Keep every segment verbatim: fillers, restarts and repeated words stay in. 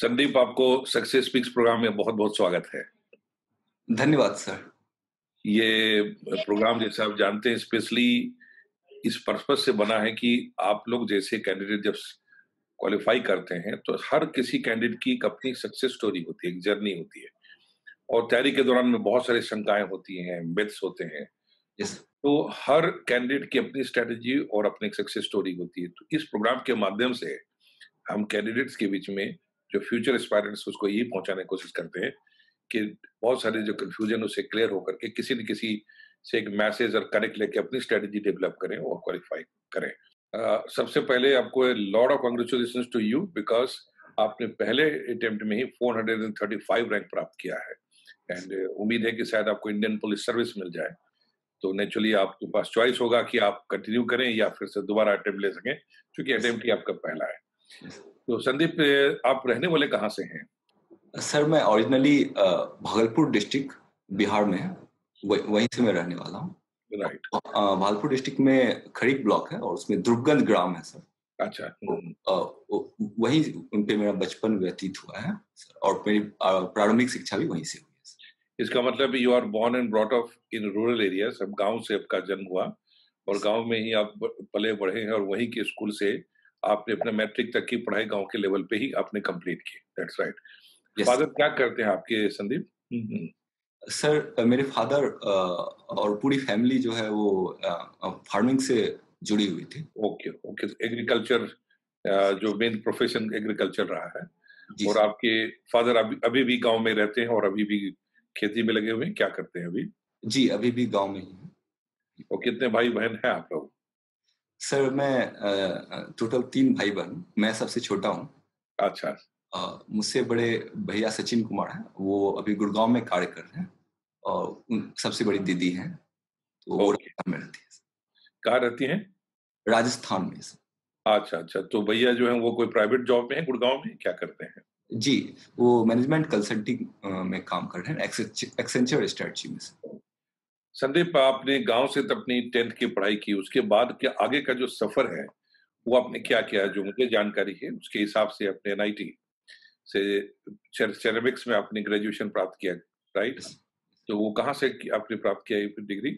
संदीप, आपको success speaks programme में बहुत-बहुत स्वागत है। धन्यवाद सर। ये प्रोग्राम जैसे आप जानते हैं स्पेशली इस पर्पस से बना है कि आप लोग जैसे कैंडिडेट जब क्वालिफाई करते हैं तो हर किसी कैंडिडेट की एक अपनी सक्सेस स्टोरी होती है, एक जर्नी होती है और तैयारी के दौरान में बहुत सारी शंकाएं होती हैं, मिथ्स होते हैं। यस। तो हर कैंडिडेट की अपनी स्ट्रेटजी और अपनी सक्सेस स्टोरी होती है। तो इस प्रोग्राम के माध्यम से हम कैंडिडेट्स के बीच में जो फ्यूचर एस्पायरेंट्स उसको ये पहुंचाने की कोशिश करते हैं कि बहुत सारे जो कंफ्यूजन उसे क्लियर होकर के किसी न किसी से एक मैसेज और कनेक्ट लेके अपनी स्ट्रेटजी डेवलप करें और क्वालिफाई करें। अ, सबसे पहले आपको lot of congratulations to you because आपने पहले अटेम्प्ट में ही फोर थर्टी फाइव रैंक प्राप्त किया है एंड उम्मीद है कि शायद आपको इंडियन पुलिस सर्विस मिल जाए। तो नेचुरली आपके पास चॉइस होगा कि आप कंटिन्यू करें या फिर से दोबारा अटेम्प्ट ले सकें, क्योंकि अटेम्प्ट ही आपका पहला है। तो संदीप, आप रहने वाले कहाँ से हैं? सर मैं ओरिजिनली भागलपुर डिस्ट्रिक्ट बिहार में है, वहीं से मैं रहने वाला हूँ। राइट। भागलपुर डिस्ट्रिक्ट में खरीक ब्लॉक है और उसमें ध्रुवगंज ग्राम है सर। अच्छा। तो, वहीं पे मेरा बचपन व्यतीत हुआ है और मेरी प्रारंभिक शिक्षा भी वहीं से हुई है। इसका मतलब you are born and brought up in rural area, सब गांव से आपका जन्म हुआ और गांव में ही आप पले बढ़े हैं और वहीं के स्कूल से आपने अपने मैट्रिक तक की पढ़ाई गांव के लेवल पे ही आपने कंप्लीट की। That's right. फादर क्या करते हैं आपके संदीप? सर मेरे फादर और पूरी फैमिली जो है वो फार्मिंग से जुड़ी हुई थी। Okay okay. एग्रीकल्चर जो मेन प्रोफेशन एग्रीकल्चर रहा है और आपके फादर अभी अभी भी गांव में रहते हैं और अभी भी खेती में लगे हुए हैं, क्या करते हैं अभी? जी, अभी भी गांव में ही हैं। और कितने भाई बहन हैं आप लोग? सर मैं टोटल तीन भाई बहन, मैं सबसे छोटा हूँ। अच्छा। मुझसे बड़े भैया सचिन कुमार हैं, वो अभी गुड़गांव में कार्य कर रहे हैं और सबसे बड़ी दीदी हैं, तो वो राजस्थान में रहती है। कहाँ रहती हैं? राजस्थान में। अच्छा अच्छा। तो भैया जो है वो कोई प्राइवेट जॉब में है गुड़गांव में, क्या करते हैं? जी, वो मैनेजमेंट कंसल्टिंग में काम कर रहे हैं, एक्सेंचर स्ट्रेटजी में। संदीप, आपने गांव से तब अपनी टेंथ की पढ़ाई की, उसके बाद क्या आगे का जो सफर है वो आपने क्या किया? जो मुझे जानकारी है उसके हिसाब से अपने एन आई टी से सेरेमिक्स में आपने ग्रेजुएशन प्राप्त किया, राइट? तो वो कहाँ से आपने प्राप्त किया ये डिग्री?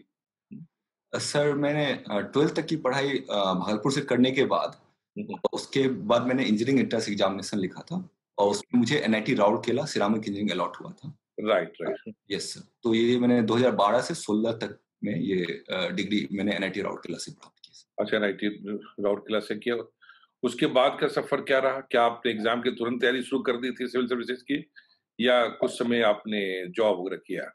सर मैंने ट्वेल्थ तक की पढ़ाई भागलपुर से करने के बाद उसके बाद मैंने इंजीनियरिंग एंट्रेंस एग्जामिनेशन लिखा था और उसमें मुझे N I T Rourkela ceramic engineering allot हुआ था। Right right. Yes sir. तो ये मैंने दो हज़ार बारह से सोलह तक में ये डिग्री मैंने एन आई टी राउरकेला से प्राप्त की। अच्छा, एन आई टी राउरकेला से किया। उसके बाद का सफर क्या रहा? क्या आपने एग्जाम की तुरंत तैयारी शुरू कर दी थी सिविल सर्विसेज की या कुछ समय आपने जॉब वगैरह किया?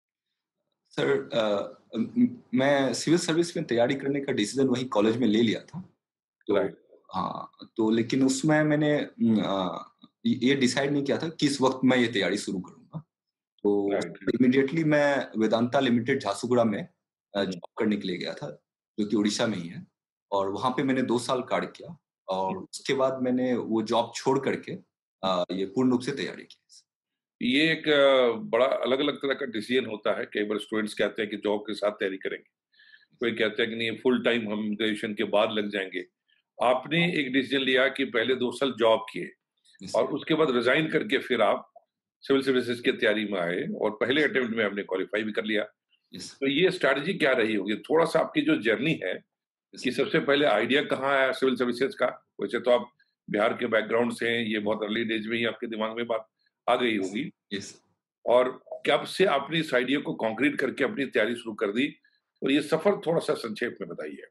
सर आ, मैं सिविल सर्विस में तैयारी करने का डिसीजन वही कॉलेज में ले लिया था। तो हाँ, तो लेकिन उसमें मैंने आ, ये डिसाइड नहीं किया था किस वक्त मैं ये तैयारी शुरू करूंगा। तो इमीडिएटली मैं वेदांता लिमिटेड झारसुगुड़ा में जॉब करने के लिए गया था, जो कि उड़ीसा में ही है, और वहां पे मैंने दो साल कार्य किया और उसके बाद मैंने वो जॉब छोड़ करके आ, ये पूर्ण रूप से तैयारी की। ये एक बड़ा अलग अलग तरह का डिसीजन होता है। कई बार स्टूडेंट्स कहते हैं कि जॉब के साथ तैयारी करेंगे, कोई कहते हैं कि नहीं फुल टाइम हम ग्रेजुएशन के बाद लग जाएंगे। आपने एक डिसीजन लिया कि पहले दो साल जॉब किए और उसके बाद रिजाइन करके फिर आप सिविल सर्विसेज की तैयारी में आए और पहले अटेम्प्ट में आपने क्वालिफाई भी कर लिया। तो ये स्ट्रैटेजी क्या रही होगी? थोड़ा सा आपकी जो जर्नी है कि सबसे पहले आइडिया कहाँ आया सिविल सर्विसेज का? वैसे तो आप बिहार के बैकग्राउंड से हैं, ये बहुत अर्ली डेज में ही आपके दिमाग में बात आ गई होगी। yes. और कब से आपने इस आइडिया को कॉन्क्रीट करके अपनी तैयारी शुरू कर दी, और ये सफर थोड़ा सा संक्षेप में बताइए।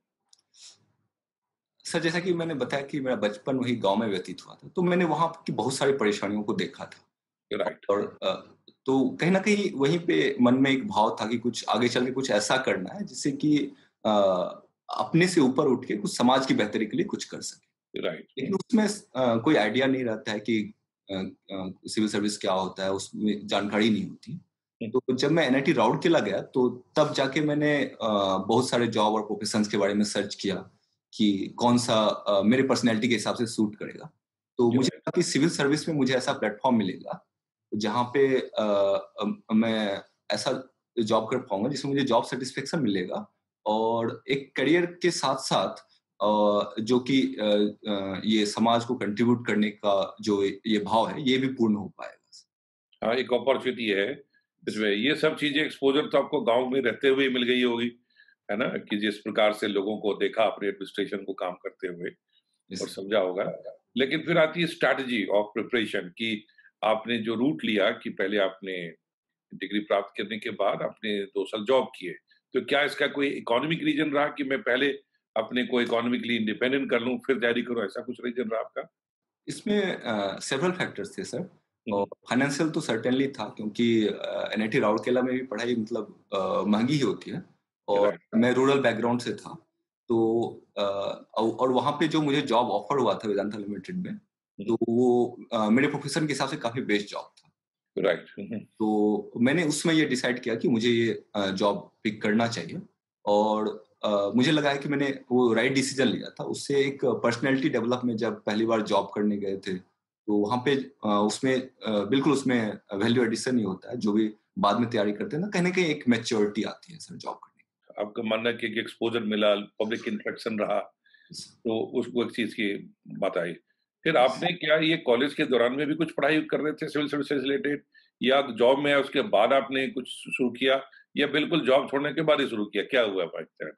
सर जैसा कि मैंने बताया कि मेरा बचपन वही गांव में व्यतीत हुआ था, तो मैंने वहां की बहुत सारी परेशानियों को देखा था। राइट। और तो कहीं ना कहीं वहीं पे मन में एक भाव था कि कुछ आगे चल के कुछ ऐसा करना है जिससे कि अपने से ऊपर उठ के कुछ समाज की बेहतरी के लिए कुछ कर सके। राइट। लेकिन उसमें कोई आइडिया नहीं रहता है कि सिविल सर्विस क्या होता है, उसमें जानकारी नहीं होती। तो जब मैं एन आई टी राउरकेला गया तो तब जाके मैंने बहुत सारे जॉब और प्रोफेशंस के बारे में सर्च किया कि कौन सा मेरे पर्सनैलिटी के हिसाब से सूट करेगा। तो मुझे लगा कि सिविल सर्विस में मुझे ऐसा प्लेटफॉर्म मिलेगा जहाँ पे आ, मैं ऐसा जॉब कर पाऊंगा जिसमें मुझे जॉब सेटिस्फेक्शन मिलेगा और एक करियर के साथ साथ अ, जो कि अ, अ, ये समाज को कंट्रीब्यूट करने का जो ये भाव है, ये भी पूर्ण हो पाएगा। हाँ, एक अपॉर्चुनिटी है। इसमें ये सब चीज़ें एक्सपोज़र तो आपको गाँव में रहते हुए मिल गई होगी, है ना? कि जिस प्रकार से लोगों को देखा अपने एडमिनिस्ट्रेशन को काम करते हुए और यस। समझा होगा। लेकिन फिर आती है स्ट्रैटेजी ऑफ प्रिपरेशन कि आपने जो रूट लिया कि पहले आपने डिग्री प्राप्त करने के बाद आपने दो साल जॉब किए। तो क्या इसका कोई इकोनॉमिक रीज़न रहा कि मैं पहले अपने को इकोनॉमिकली इंडिपेंडेंट कर लूँ, फिर तैयारी करूँ, ऐसा कुछ रीज़न रहा आपका? इसमें अ, सेवरल फैक्टर्स थे सर। हुँ, और हुँ। फाइनेंशियल तो सर्टेनली था, क्योंकि अ, एनआईटी राउरकेला में भी पढ़ाई मतलब अ, महँगी ही होती है, और राइट, मैं रूरल बैकग्राउंड से था। तो अ, औ और वहाँ पे जो मुझे जॉब ऑफर हुआ था वेदांता लिमिटेड में, हुँ, तो वो अ, मेरे प्रोफेशन के हिसाब से काफ़ी बेस्ट जॉब था। राइट। Hmm, hmm. तो मैंने उसमें ये डिसाइड किया कि मुझे ये अ, जॉब पिक करना चाहिए, और अ, मुझे लगा है कि मैंने वो राइट डिसीजन लिया था। उससे एक पर्सनैलिटी डेवलप में जब पहली बार जॉब करने गए थे, तो वहाँ पे अ, उसमें अ, बिल्कुल उसमें वैल्यू एडिशन ही होता है, जो भी बाद में तैयारी करते हैं ना, कहीं न कहीं एक मैच्योरिटी आती है सर जॉब करने आपका मानना है कि एक एक्सपोज़र मिला, पब्लिक इंटरेक्शन रहा, की। तो उस वो एक चीज़ की बात आई। फिर आपने क्या ये कॉलेज के दौरान में भी कुछ पढ़ाई कर रहे थे सिविल सर्विस से रिलेटेड या जॉब में आए उसके बाद आपने कुछ शुरू किया या बिल्कुल जॉब छोड़ने के बाद ही शुरू किया? क्या हुआ by that?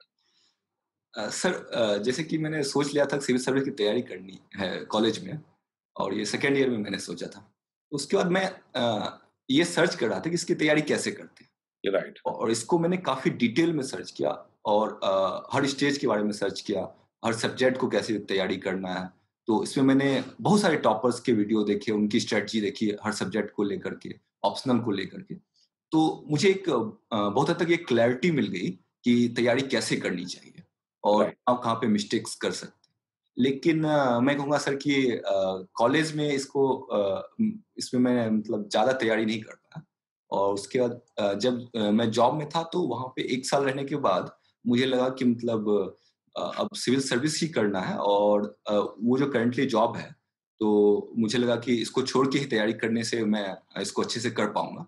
Uh, sir uh, जैसे कि मैंने सोच लिया था सिविल सर्विस की तैयारी करनी है कॉलेज में, और ये सेकंड ईयर में मैंने सोचा था। उसके बाद मैं अ, ये सर्च कर रहा था कि इसकी तैयारी कैसे करते हैं, राइट, और इसको मैंने काफ़ी डिटेल में सर्च किया, और अ, हर स्टेज के बारे में सर्च किया, हर सब्जेक्ट को कैसे तैयारी करना है। तो इसमें मैंने बहुत सारे टॉपर्स के वीडियो देखे, उनकी स्ट्रैटेजी देखी हर सब्जेक्ट को लेकर के, ऑप्शनल को लेकर के। तो मुझे एक अ, बहुत हद तक एक क्लैरिटी मिल गई कि तैयारी कैसे करनी चाहिए, और राइट, आप कहाँ पे मिस्टेक्स कर सकते हैं। लेकिन अ, मैं कहूँगा सर कि अ, कॉलेज में इसको अ, उम, इसमें मैं मतलब ज़्यादा तैयारी नहीं कर पाया, और उसके बाद अ, जब अ, मैं जॉब में था, तो वहाँ पे एक साल रहने के बाद मुझे लगा कि मतलब अ, अब सिविल सर्विस ही करना है, और अ, वो जो करंटली जॉब है, तो मुझे लगा कि इसको छोड़ के ही तैयारी करने से मैं इसको अच्छे से कर पाऊँगा।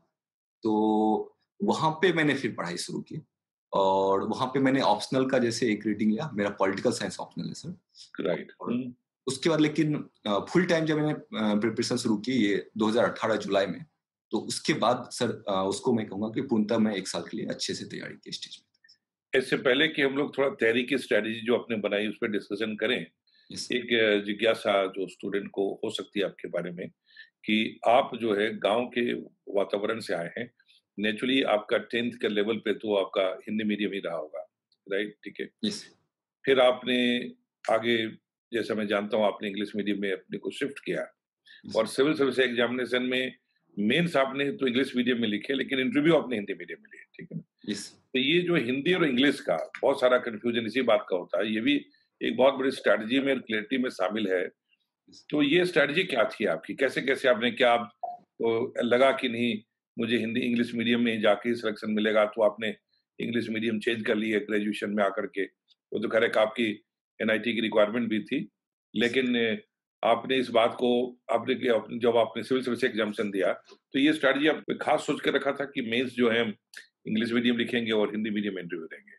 तो वहाँ पे मैंने फिर पढ़ाई शुरू की, और वहाँ पे मैंने ऑप्शनल का जैसे एक रीडिंग लिया, मेरा पॉलिटिकल साइंस ऑप्शनल है सर। राइट। और हुँ। उसके बाद लेकिन अ, फुल टाइम जब मैंने अ, प्रिपरेशन शुरू की ये दो हज़ार अठारह जुलाई में, तो उसके बाद सर अ, उसको मैं कहूँगा कि पूर्णतः मैं एक साल के लिए अच्छे से तैयारी की स्टेज में। इससे पहले कि हम लोग थोड़ा तैयारी की स्ट्रैटेजी जो आपने बनाई उस पे डिस्कशन करें, यस सर। एक अ, जिज्ञासा जो स्टूडेंट को हो सकती है आपके बारे में कि आप जो है गाँव के वातावरण से आए हैं। नेचुरली आपका टेंथ के लेवल पे तो आपका हिंदी मीडियम ही रहा होगा, राइट? ठीक है। यस। फिर आपने आगे जैसा मैं जानता हूँ आपने इंग्लिश मीडियम में अपने को शिफ्ट किया यस। और सिविल सर्विस एग्जामिनेशन में मेंस आपने तो इंग्लिश मीडियम में लिखे लेकिन इंटरव्यू आपने हिंदी मीडियम में लिए, ठीक है ना? यस। तो ये जो हिंदी और इंग्लिश का बहुत सारा कन्फ्यूजन इसी बात का होता है, ये भी एक बहुत बड़ी स्ट्रैटेजी में और क्लैरिटी में शामिल है। यस। तो ये स्ट्रैटेजी क्या थी आपकी? कैसे-कैसे आपने क्या आपको लगा कि नहीं मुझे हिंदी इंग्लिश मीडियम में ही जाके ही सिलेक्शन मिलेगा तो आपने इंग्लिश मीडियम चेंज कर ली है ग्रेजुएशन में आकर के। वो तो खैर एक आपकी एनआईटी की रिक्वायरमेंट भी थी। लेकिन आपने इस बात को आपने क्या आपने जब आपने सिविल सर्विस एग्जामिनेशन दिया, तो ये स्ट्रैटेजी आप खास सोच के रखा था कि मेंस जो है इंग्लिश मीडियम लिखेंगे और हिंदी मीडियम में इंटरव्यू देंगे?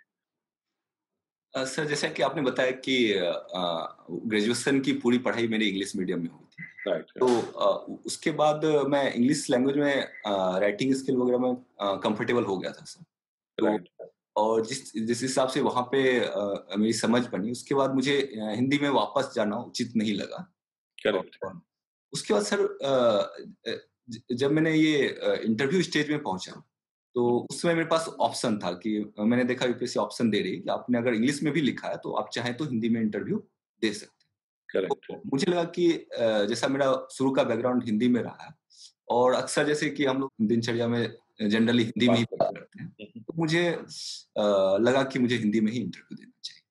अ, सर जैसा कि आपने बताया कि अ, ग्रेजुएशन की पूरी पढ़ाई मेरी इंग्लिश मीडियम में हुई थी। राइट, तो राइट, अ, उसके बाद मैं इंग्लिश लैंग्वेज में अ, राइटिंग स्किल वगैरह में अ, कंफर्टेबल हो गया था सर। तो राइट, और जिस जिस हिसाब से वहाँ पे अ, मेरी समझ बनी, उसके बाद मुझे अ, हिंदी में वापस जाना उचित नहीं लगा। करेक्ट, और उसके बाद सर अ, अ, ज जब मैंने ये अ, इंटरव्यू स्टेज में पहुँचा, तो हुँ, उस समय मेरे पास ऑप्शन था कि अ, मैंने देखा यूपीएससी ऑप्शन दे रही है कि आपने अगर इंग्लिश में भी लिखा है, तो आप चाहें तो हिंदी में इंटरव्यू दे सकते हैं। करेक्ट। तो मुझे लगा कि अ, जैसा मेरा शुरू का बैकग्राउंड हिंदी में रहा है, और अक्सर जैसे कि हम लोग दिनचर्या में जनरली हिंदी में ही बात बात करते हैं। करते हैं, हुँ, हुँ। तो मुझे अ, लगा कि मुझे हिंदी में ही इंटरव्यू देना चाहिए।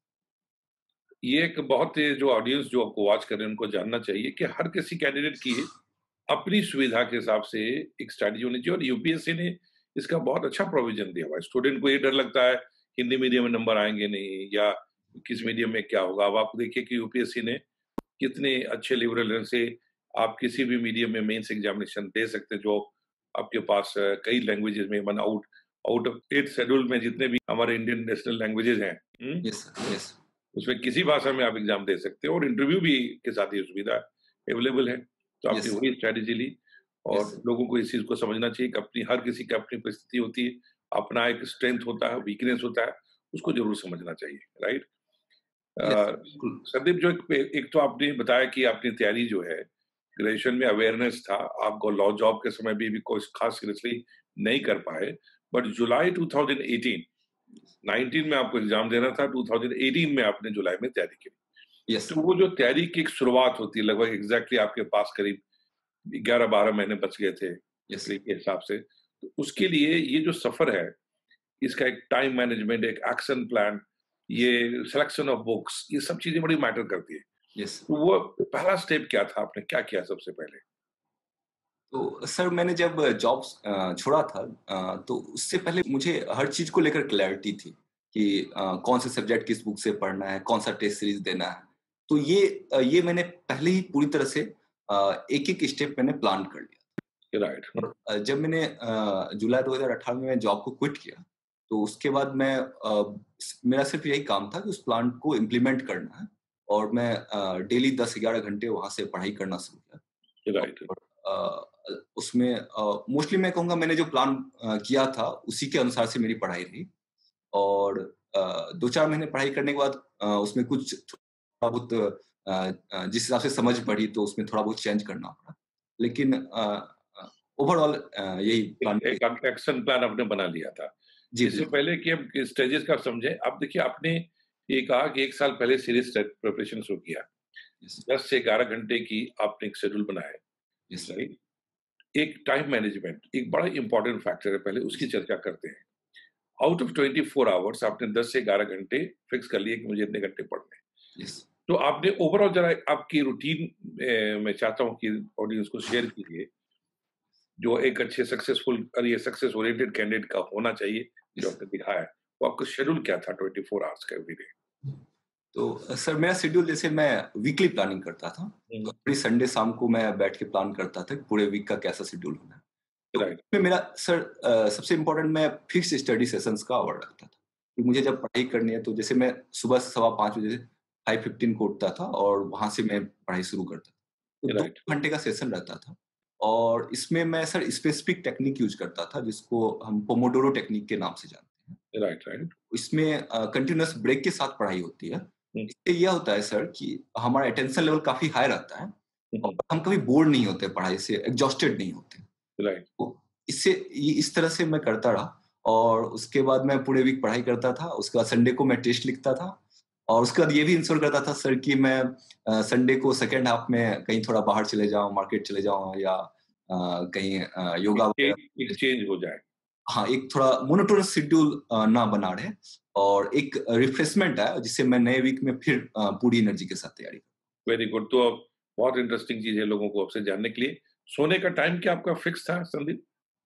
ये एक बहुत ही जो ऑडियंस जो आपको वॉच कर रहे हैं उनको जानना चाहिए कि हर किसी कैंडिडेट की अपनी सुविधा के हिसाब से एक स्ट्रैटेजी होनी चाहिए और यूपीएससी ने इसका बहुत अच्छा प्रोविजन दिया हुआ है। स्टूडेंट को ये डर लगता है हिंदी मीडियम में नंबर आएँगे नहीं या किस मीडियम में क्या होगा। अब आप देखिए कि यूपीएससी ने कितने अच्छे लिबरल ढंग से आप किसी भी मीडियम में मेंस एग्जामिनेशन दे सकते हैं जो आपके पास अ, कई लैंग्वेजेस में one out out of eight schedule में जितने भी हमारे इंडियन नेशनल लैंग्वेजेस हैं, हुँ? Yes sir, yes. उसमें किसी भाषा में आप एग्जाम दे सकते हो और इंटरव्यू भी के साथ ये सुविधा अवेलेबल है। तो आपने यस, वही स्ट्रैटेजी ली और यस, लोगों को इस चीज़ को समझना चाहिए कि अपनी हर किसी की अपनी परिस्थिति होती है, अपना एक स्ट्रेंथ होता है, वीकनेस होता है, उसको ज़रूर समझना चाहिए, राइट? यस, अ, बिल्कुल। संदीप जो एक एक तो आपने बताया कि आपकी तैयारी जो है, ग्रेजुएशन में अवेयरनेस था, आपको लॉ जॉब के समय भी भी कोई खास सीरियसली नहीं कर पाए, बट जुलाई टू थाउज़ेंड एटीन नाइनटीन में आपको एग्ज़ाम देना था, टू थाउज़ेंड एटीन में आपने जुलाई में तैयारी की। यस, तो वो जो तैयारी की एक शुरुआत होती है, लगभग एग्ज़ैक्टली आपके पास करीब ग्यारह बारह महीने बच गए थे, यस। नौकरी के हिसाब से। तो उसके लिए ये जो सफ़र है, इसका एक टाइम मैनेजमेंट, एक एक्शन प्लान, ये सिलेक्शन ऑफ बुक्स, ये सब चीज़ें बड़ी मैटर करती है। यस। तो वो पहला स्टेप क्या था? आपने क्या किया सबसे पहले? तो सर मैंने जब जॉब अ, छोड़ा था अ, तो उससे पहले मुझे हर चीज़ को लेकर क्लैरिटी थी कि अ, कौन से सब्जेक्ट किस बुक से पढ़ना है, कौन सा टेस्ट सीरीज़ देना है। तो ये अ, ये मैंने पहले ही पूरी तरह से अ, एक-एक स्टेप मैंने प्लान कर लिया। राइट, और अ, जब मैंने अ, जुलाई दो हज़ार अठारह में मैं जॉब को क्विट किया, तो उसके बाद मैं अ, स मेरा सिर्फ़ यही काम था कि उस प्लान को इम्प्लीमेंट करना है और मैं अ, डेली दस ग्यारह घंटे वहाँ से पढ़ाई करना शुरू किया। राइट, और अ, उसमें अ, मोस्टली मैं कहूँगा मैंने जो प्लान अ, किया था उसी के अनुसार से मेरी पढ़ाई रही और अ, दो चार महीने पढ़ाई करने के बाद अ, उसमें कुछ थोड़ा बहुत अ अ, जिस हिसाब से समझ बढ़ी तो उसमें थोड़ा बहुत चेंज करना पड़ा। लेकिन अ अ, ओवरऑल अ, यही एक प्लान एक आप एक्शन प्लान आपने बना लिया था। जी, इससे बिल्कुल। पहले कि हम स्टेजेस का समझें, अब देखिए आपने ये कहा कि एक साल पहले सीरीज़ ट प्रिपरेशन शुरू किया। यस, दस से ग्यारह घंटे की आपने एक शेड्यूल बनाया, यस सर। राइट? एक टाइम मैनेजमेंट, एक बड़ा इम्पोर्टेंट फैक्टर है, पहले उसकी यस, चर्चा करते हैं। Out of twenty four hours आपने दस से ग्यारह घंटे फिक्स कर लिए कि मुझे इतने घंटे पढ़ने हैं। यस। तो आपने ओवरऑल ज़रा आपकी रूटीन अ, मैं चाहता हूँ कि ऑडियंस को शेयर कीजिए, जो एक अच्छे सक्सेसफुल और ये सक्सेस ओरिएंटेड कैंडिडेट का होना चाहिए, जो यस। आपने दिखाया है। वो आपका शेड्यूल क्या था ट्वेंटी फ़ोर आवर्स का एवरीडे? तो अ, सर मेरा शेड्यूल जैसे मैं वीकली प्लानिंग करता था। तो हुँ, एवरी संडे शाम को मैं बैठ के प्लान करता था कि पूरे वीक का कैसा शेड्यूल होना है। तो राइट, उसमें मेरा सर अ, सबसे इम्पोर्टेंट मैं फिक्स्ड स्टडी सेशंस का आवर रखता था। कि मुझे जब पढ़ाई करनी है तो जैसे मैं सुबह से सवा पाँच बजे फ़ाइव फ़िफ़्टीन को उठता था और वहाँ से मैं पढ़ाई शुरू करता था। तो दो राइट, घंटे का सेशन रहता था और इसमें मैं सर स्पेसिफिक टेक्निक यूज़ करता था जिसको हम पोमोडोरो टेक्निक के नाम से जानते हैं। Right, right. इसमें अ, कंटीन्यूअस ब्रेक के साथ पढ़ाई होती है। हुँ, इससे ये होता है सर कि हमारा अटेंशन लेवल काफ़ी हाई रहता है हुँ, और हुँ, हम कभी बोर नहीं होते पढ़ाई से, एग्ज़ॉस्टेड नहीं होते। राइट, तो इससे ये इस तरह से मैं करता रहा और उसके बाद मैं पूरे वीक पढ़ाई करता था। उसके बाद संडे को मैं टेस्ट लिखता था और उसके बाद ये भी इंश्योर करता था सर कि मैं अ, संडे को सेकंड हाल्फ में कहीं थोड़ा बाहर चले जाऊँ, मार्केट चले जाऊँ या अ, कहीं अ, एक योगा वगैरह। चेंज एक चेंज हो जाए। हाँ, एक थोड़ा मोनोटोनस शेड्यूल अ, ना बना रहे और एक रिफ्रेशमेंट आए जिससे मैं नए वीक में फिर अ, पूरी एनर्जी के साथ तैयारी करूँ। Very good. तो अब बहुत इंटरेस्टिंग चीज़ है लोगों को आपसे जानने के लिए। सोने का टाइम क्या आपका फिक्स था संदीप?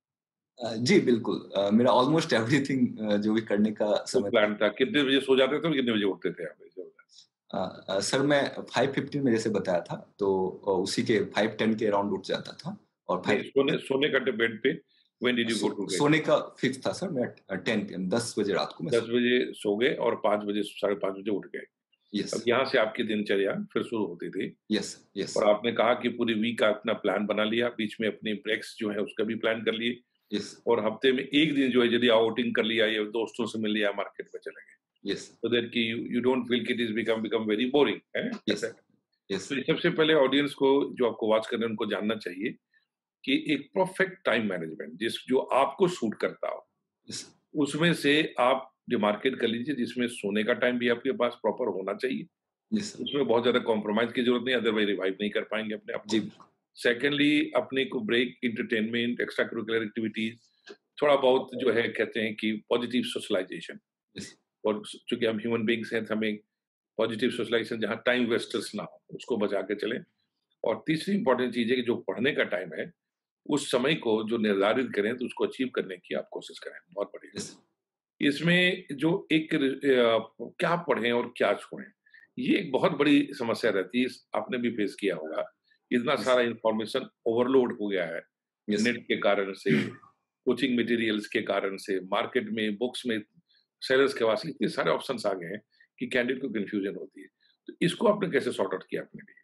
अ, जी, बिल्कुल अ, मेरा ऑलमोस्ट एवरीथिंग अ, जो भी करने का वो समय था। प्लान था, कितने बजे सो जाते थे और कितने बजे उठते थे आप? ऐसे बताएँ। अ अ, सर मैं फ़ाइव फ़िफ़्टीन में जैसे बताया था, तो अ, उसी के फ़ाइव टेन के अराउंड उठ जाता था और नहीं, फ़ाइव सोने सोने का ट बेड पे when did you so go to bed? सोने का फिक्स था सर मैं अ, टेन पीएम दस बजे रात को मैं दस सो बजे सो गए और पाँच बजे साढ़े पाँच बजे उठ गए। यस, अब यहाँ से आपकी दिनचर्या फिर शुरू होती थी यस, यस, और आपने कहा कि पूरी वीक का अपना प्लान बना लिया, बीच में अपनी ब्रेक्स जो है उसका भी प्लान कर लिए यस, और हफ्ते में एक दिन जो है यदि आउटिंग कर लिया या दोस्तों से मिल लिया, मार्केट में चले गए। यस, So that कि you you don't feel कि it is become become very boring है, यस, ऐसा है। यस, तो ये सबसे पहले ऑडियंस को जो आपको वॉच कर रहे हैं उनको जानना चाहिए कि एक परफेक्ट टाइम मैनेजमेंट जिस जो आपको सूट करता हो, यस, उसमें से आप डिमार्केट कर लीजिए जिसमें सोने का टाइम भी आपके पास प्रॉपर होना चाहिए। Yes sir. उसमें बहुत ज़्यादा कॉम्प्रोमाइज़ की ज़रूरत नहीं, अदरवाइज़ रिवाइव नहीं कर पाएँगे अपने आप जी, को। सेकंडली अपने को break, entertainment, extra curricular activities, थोड़ा बहुत जो है कहते हैं कि पॉजिटिव सोशलाइज़ेशन यस, और चूँकि हम ह्यूमन बीइंग्स हैं, तो हमें पॉजिटिव सोशलाइज़ेशन जहाँ टाइम वेस्टर्स ना हो, उसको बचा के चलें। और तीसरी इम्पोर्टेंट चीज़ है कि जो पढ़ने का टाइम है, उस समय को जो निर्धारित करें, तो उसको अचीव करने की आप कोशिश करें। बहुत बढ़िया। यस, इसमें जो एक र अ, क्या पढ़ें और क्या छोड़ें, ये एक बहुत बड़ी समस्या रहती है। इस आपने भी फेस किया होगा। इतना यस, सारा इन्फॉर्मेशन ओवरलोड हो गया है, यस, नेट के कारण से, कोचिंग मटेरियल्स के कारण से, मार्केट में, बुक्स में, सेलर्स के पास इतने सारे ऑप्शंस आ गए हैं कि कैंडिडेट को कन्फ्यूजन होती है। तो इसको आपने कैसे सॉर्ट आउट किया अपने लिए?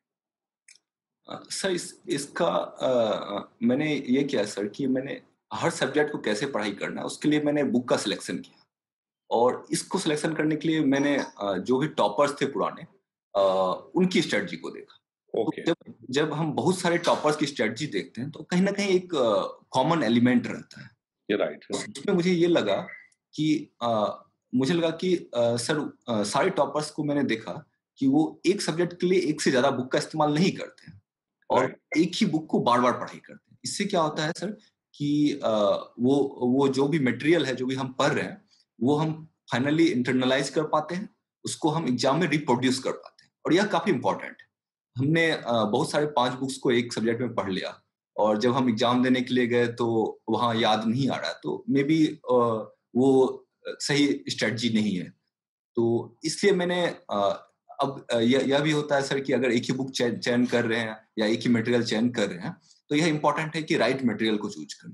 अ, सर इस इसका अ अ, मैंने ये किया सर कि मैंने हर सब्जेक्ट को कैसे पढ़ाई करना है, उसके लिए मैंने बुक का सिलेक्शन किया और इसको सिलेक्शन करने के लिए मैंने अ, जो भी टॉपर्स थे पुराने अ, उनकी स्ट्रैटेजी को देखा। तो ओके, जब जब हम बहुत सारे टॉपर्स की स्ट्रैटेजी देखते हैं, तो कहीं न कहीं एक कॉमन एलिमेंट रहता है। ये राइट है। उसमें मुझे ये लगा कि अ, मुझे लगा कि अ, सर अ, सारे टॉपर्स को मैंने देखा कि वो एक सब्जेक्ट के लिए एक से ज़्यादा बुक का इस्तेमाल नहीं करते हैं और राइट, एक ही बुक को बार-बार पढ़ाई करते हैं। इससे क्या होता है सर कि अ, वो वो जो भी मटेरियल है, जो भी हम पढ़ रहे हैं, वो हम फाइनली इंटरनलाइज़ कर पाते हैं, उसको हम एग्ज़ाम में रिप्रोड्यूस कर पाते हैं और यह काफ़ी इम्पोर्टेंट है। हमने अ, बहुत सारे पाँच बुक्स को एक सब्जेक्ट में पढ़ लिया और जब हम एग्ज़ाम देने के लिए गए तो वहाँ याद नहीं आ रहा है, तो मेबी अ, वो अ, सही स्ट्रैटेजी नहीं है। तो इसलिए मैंने अ, अब अ, यह यह भी होता है सर कि अगर एक ही बुक चयन चयन कर रहे हैं या एक ही मटेरियल चयन कर रहे हैं, तो यह इम्पोर्टेंट है कि राइट मटेरियल को चूज़ करें।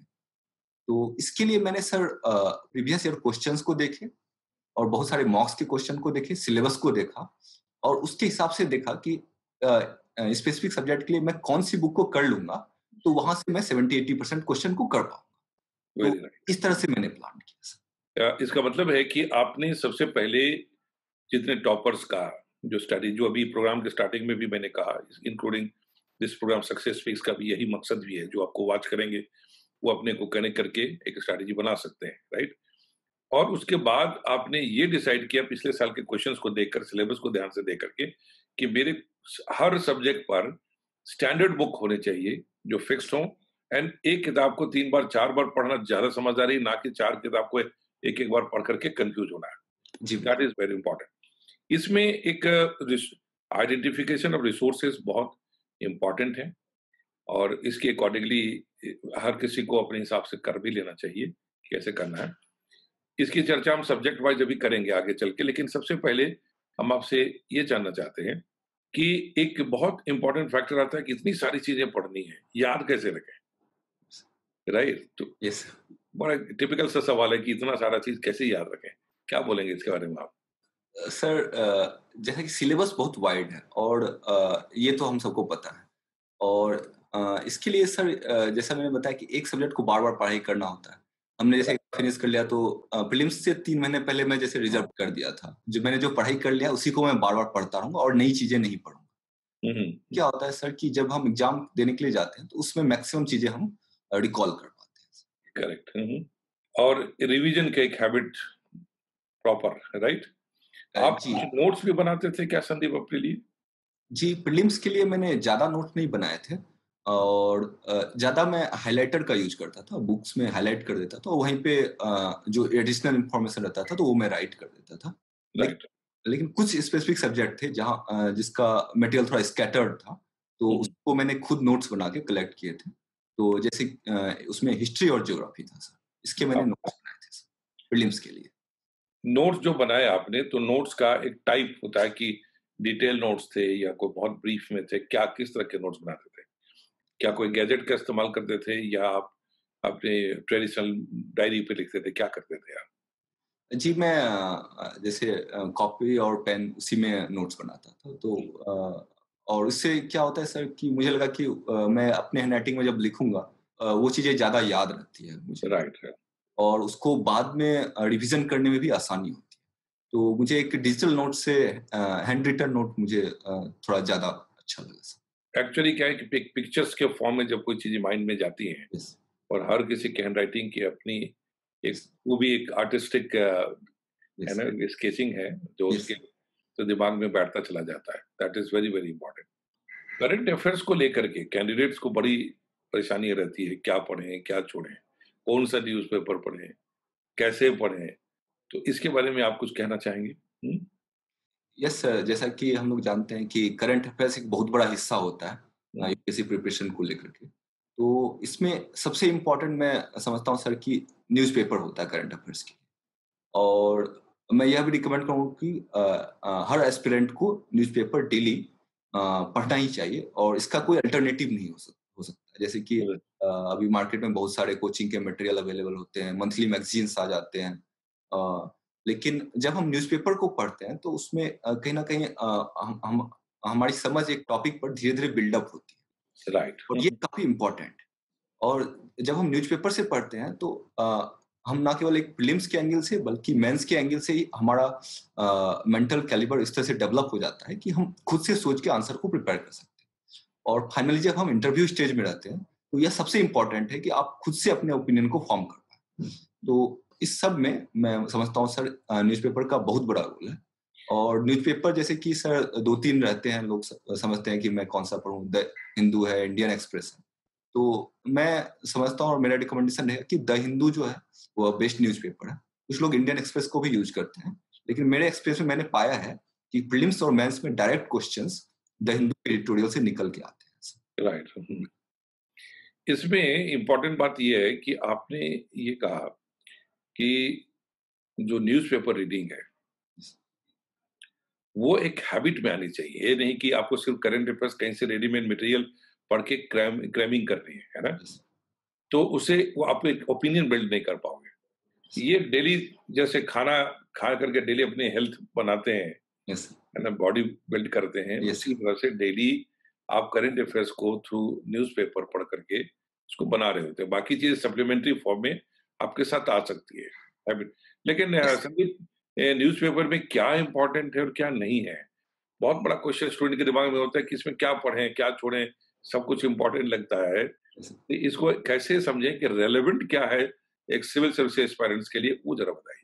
तो इसके लिए मैंने sir uh, previous year questions को देखे और बहुत सारे मॉक्स के क्वेश्चन को देखे, सिलेबस को देखा और उसके हिसाब से देखा कि अ अ, स्पेसिफिक सब्जेक्ट के लिए मैं कौन-सी बुक को कर लूँगा, तो वहाँ से मैं सेवेंटी एटी परसेंट क्वेश्चन को कर पाऊँगा। तो वेरी राइट। इस तरह से मैंने प्लान किया सर। अ, इसका मतलब है कि आपने सबसे पहले जितने टॉपर्स का जो स्टडी जो अभी प्रोग्राम के स्टार्टिंग में भी मैंने कहा, including this program success fix का भी यही मकसद भी है, जो आपको वॉच करेंगे, वो अपने को कनेक्ट करके एक स्ट्रैटेजी बना सकते हैं, राइट? और उसके बाद आपने ये डिसाइड किया पिछले साल के क्वेश्चंस को देखकर, सिलेबस को ध्यान से देख करके कि मेरे स हर सब्जेक्ट पर स्टैंडर्ड बुक होने चाहिए, जो फिक्स्ड हों एंड एक किताब को तीन बार, चार बार पढ़ना ज़्यादा समझदारी, ना कि चार किताब को एक-एक बार पढ़ कर के कन्फ्यूज़ होना है। जी, दैट बिल्कुल। Is very important. इसमें एक रिस आइडेंटिफिकेशन ऑफ रिसोर्सेज़ बहुत इम्पोर्टेंट है और इसके अकॉर्डिंगली इ हर किसी को अपने हिसाब से कर भी लेना चाहिए, कैसे करना है। इसकी चर्चा हम सब्जेक्ट वाइज़ अभी करेंगे आगे चल के, लेकिन सबसे पहले हम आपसे ये जानना चाहते हैं कि एक बहुत इम्पोर्टेंट फैक्टर आता है कि इतनी सारी चीज़ें पढ़नी है, याद कैसे रखें, राइट? तो यस सर। बड़ा टिपिकल सा सवाल है कि इतना सारा चीज़ कैसे याद रखें? क्या बोलेंगे इसके बारे में आप? अ, सर अ, जैसा कि सिलेबस बहुत वाइड है और अ, ये तो हम सबको पता है और अ, इसके लिए सर अ, जैसा मैंने बताया कि एक सब्जेक्ट को बार-बार पढ़ाई करना होता है। हमने जैसे फिनिश कर लिया तो अ, प्रीलिम्स से तीन महीने पहले मैं जैसे रिज़र्व कर दिया था। जो मैंने जो पढ़ाई कर लिया उसी को मैं बार-बार पढ़ता रहूँगा और नई चीज़ें नहीं पढ़ूँगा। हुँ, हुँ। क्या होता है सर कि जब हम एग्ज़ाम देने के लिए जाते हैं तो उसमें मैक्सिमम चीज़ें हम अ, रिकॉल कर पाते हैं। करेक्ट। Hmm, hmm. और रिवीजन का एक हैबिट प्रॉपर, राइट? अ, आप जी। कुछ नोट्स भी बनाते थे क्या संदीप अपने लिए? जी, प्रीलिम्स के लिए मैंने ज़्यादा नोट्स नहीं बनाए थे और अ, ज़्यादा मैं हाइलाइटर का यूज़ करता था, बुक्स में हाइलाइट कर देता था, वहीं पे अ, जो एडिशनल इन्फॉर्मेशन रहता था, तो वो मैं राइट कर देता था। लेक राइट। लेकिन कुछ स्पेसिफिक सब्जेक्ट थे जहाँ अ, जिसका मटेरियल थोड़ा स्कैटर्ड था, तो हुँ, हुँ। उसको मैंने खुद नोट्स बना के कलेक्ट किए थे। तो जैसे अ, उसमें हिस्ट्री और ज्योग्राफी था सर, इसके मैंने आप नोट्स बनाए थे सर, प्रीलिम्स के लिए। नोट्स जो बनाए आपने, तो नोट्स का एक टाइप होता है कि डिटेल नोट्स थे या कोई बहुत ब्रीफ में थे, क्या किस तरह के नोट्स बनाते थे? क्या कोई गैजेट का इस्तेमाल करते थे या आप अपने ट्रेडिशनल डायरी पे लिखते थे, क्या करते थे आप? जी, मैं अ, जैसे अ, कॉपी और पेन उसी में नोट्स बनाता था। तो अ, और उससे क्या होता है सर कि मुझे लगा कि अ, मैं अपने हैंडराइटिंग में जब लिखूँगा अ, वो चीज़ें ज़्यादा याद रहती है मुझे राइट, राइट। और उसको बाद में अ, रिवीज़न करने में भी आसानी होती है। तो मुझे एक डिजिटल नोट से अ, हैंड रिटन नोट मुझे अ, थोड़ा ज़्यादा अच्छा लगा सर। एक्चुअली क्या है कि पिक पिक्चर्स के फॉर्म में जब कोई चीज़ें माइंड में जाती हैं यस, और हर किसी की हैंडराइटिंग की अपनी एक यस, वो भी एक आर्टिस्टिक अ, है यस, ना, स्केचिंग है, जो यस। उसके तो दिमाग में बैठता चला जाता है। That is very, very important. Current affairs को लेकर के कैंडिडेट्स को बड़ी परेशानी रहती है, क्या पढ़ें, क्या छोड़ें? कौन-सा न्यूज़पेपर पढ़ें, कैसे पढ़ें? तो इसके बारे में आप कुछ कहना चाहेंगे? हुँ? यस सर, जैसा कि हम लोग जानते हैं कि करंट अफेयर्स एक बहुत बड़ा हिस्सा होता है अ, हुँ, यूपीएससी प्रिपरेशन को लेकर के। तो इसमें सबसे इम्पोर्टेंट मैं समझता हूँ सर कि न्यूज़पेपर होता है करंट अफेयर्स के लिए और मैं यह भी रिकमेंड करूँ कि अ अ, हर एस्पिरेंट को न्यूज़पेपर डेली अ, पढ़ना ही चाहिए और इसका कोई अल्टरनेटिव नहीं हो सक हो सकता। जैसे कि हुँ, अ, अभी मार्केट में बहुत सारे कोचिंग के मटेरियल अवेलेबल होते हैं, मंथली मैगज़ीन्स आ जाते हैं। अ लेकिन जब हम न्यूज़पेपर को पढ़ते हैं तो उसमें अ, कहीं न कहीं अ, हम हम हमारी समझ एक टॉपिक पर धीरे-धीरे बिल्डअप होती है राइट। और ये काफ़ी इम्पोर्टेंट है। और जब हम न्यूज़पेपर से पढ़ते हैं तो अ, हम ना केवल एक प्रीलिम्स के एंगल से बल्कि मेंस के एंगल से ही हमारा अ, मेंटल कैलिबर इस तरह से डेवलप हो जाता है कि हम खुद से सोच के आंसर को प्रिपेयर कर सकते हैं। और फाइनली जब हम इंटरव्यू स्टेज में रहते हैं तो यह सबसे इम्पोर्टेंट है कि आप खुद से अपने ओपिनियन को फॉर्म कर पाएँ। तो इस सब में मैं समझता हूँ सर अ, न्यूज़पेपर का बहुत बड़ा रोल है। और न्यूज़पेपर जैसे कि सर दो तीन रहते हैं, लोग स समझते हैं कि मैं कौन-सा पढ़ूँ, द हिंदू है, इंडियन एक्सप्रेस है। तो मैं समझता हूँ और मेरा रिकमेंडेशन है कि द हिंदू जो है वो बेस्ट न्यूज़पेपर है। कुछ लोग इंडियन एक्सप्रेस को भी यूज़ करते हैं, लेकिन मेरे एक्सपीरियंस में मैंने पाया है कि प्रीलिम्स और मेंस में डायरेक्ट क्वेश्चंस द हिंदू के एडिटोरियल से निकल के आते हैं। राइट। हुँ। इसमें इम्पोर्टेंट बात ये है कि आपने ये कहा कि जो न्यूज़पेपर रीडिंग है, वो एक हैबिट में आनी चाहिए। ये नहीं कि आपको सिर्फ़ करंट अफेयर्स कहीं से रेडीमेड मटेरियल पढ़ के क्रैम क्रैमिंग करनी है, है ना? तो उससे वो आप एक ओपिनियन बिल्ड नहीं कर पाओगे। ये डेली जैसे खाना खा करके डेली अपनी हेल्थ बनाते हैं, यस है ना? बॉडी बिल्ड करते हैं, Yes. उसी तरह से डेली आप करंट अफेयर्स को थ्रू न्यूज़पेपर पढ़ करके उसको बना रहे होते हैं। बाकी चीज़ें सप्लीमेंट्री फॉर्म में आपके साथ आ सकती है, हैबिट। लेकिन अ, Yes. संदीप, ए, न्यूज़पेपर में क्या इम्पोर्टेंट है और क्या नहीं है? बहुत बड़ा क्वेश्चन स्टूडेंट के दिमाग में होता है कि इसमें क्या पढ़ें, क्या छोड़ें, सब कुछ इम्पोर्टेंट लगता है। Yes. तो इसको कैसे समझें कि रेलेवेंट क्या है एक सिविल सर्विस एस्पायरेंट्स के लिए, वो ज़रा बताइए?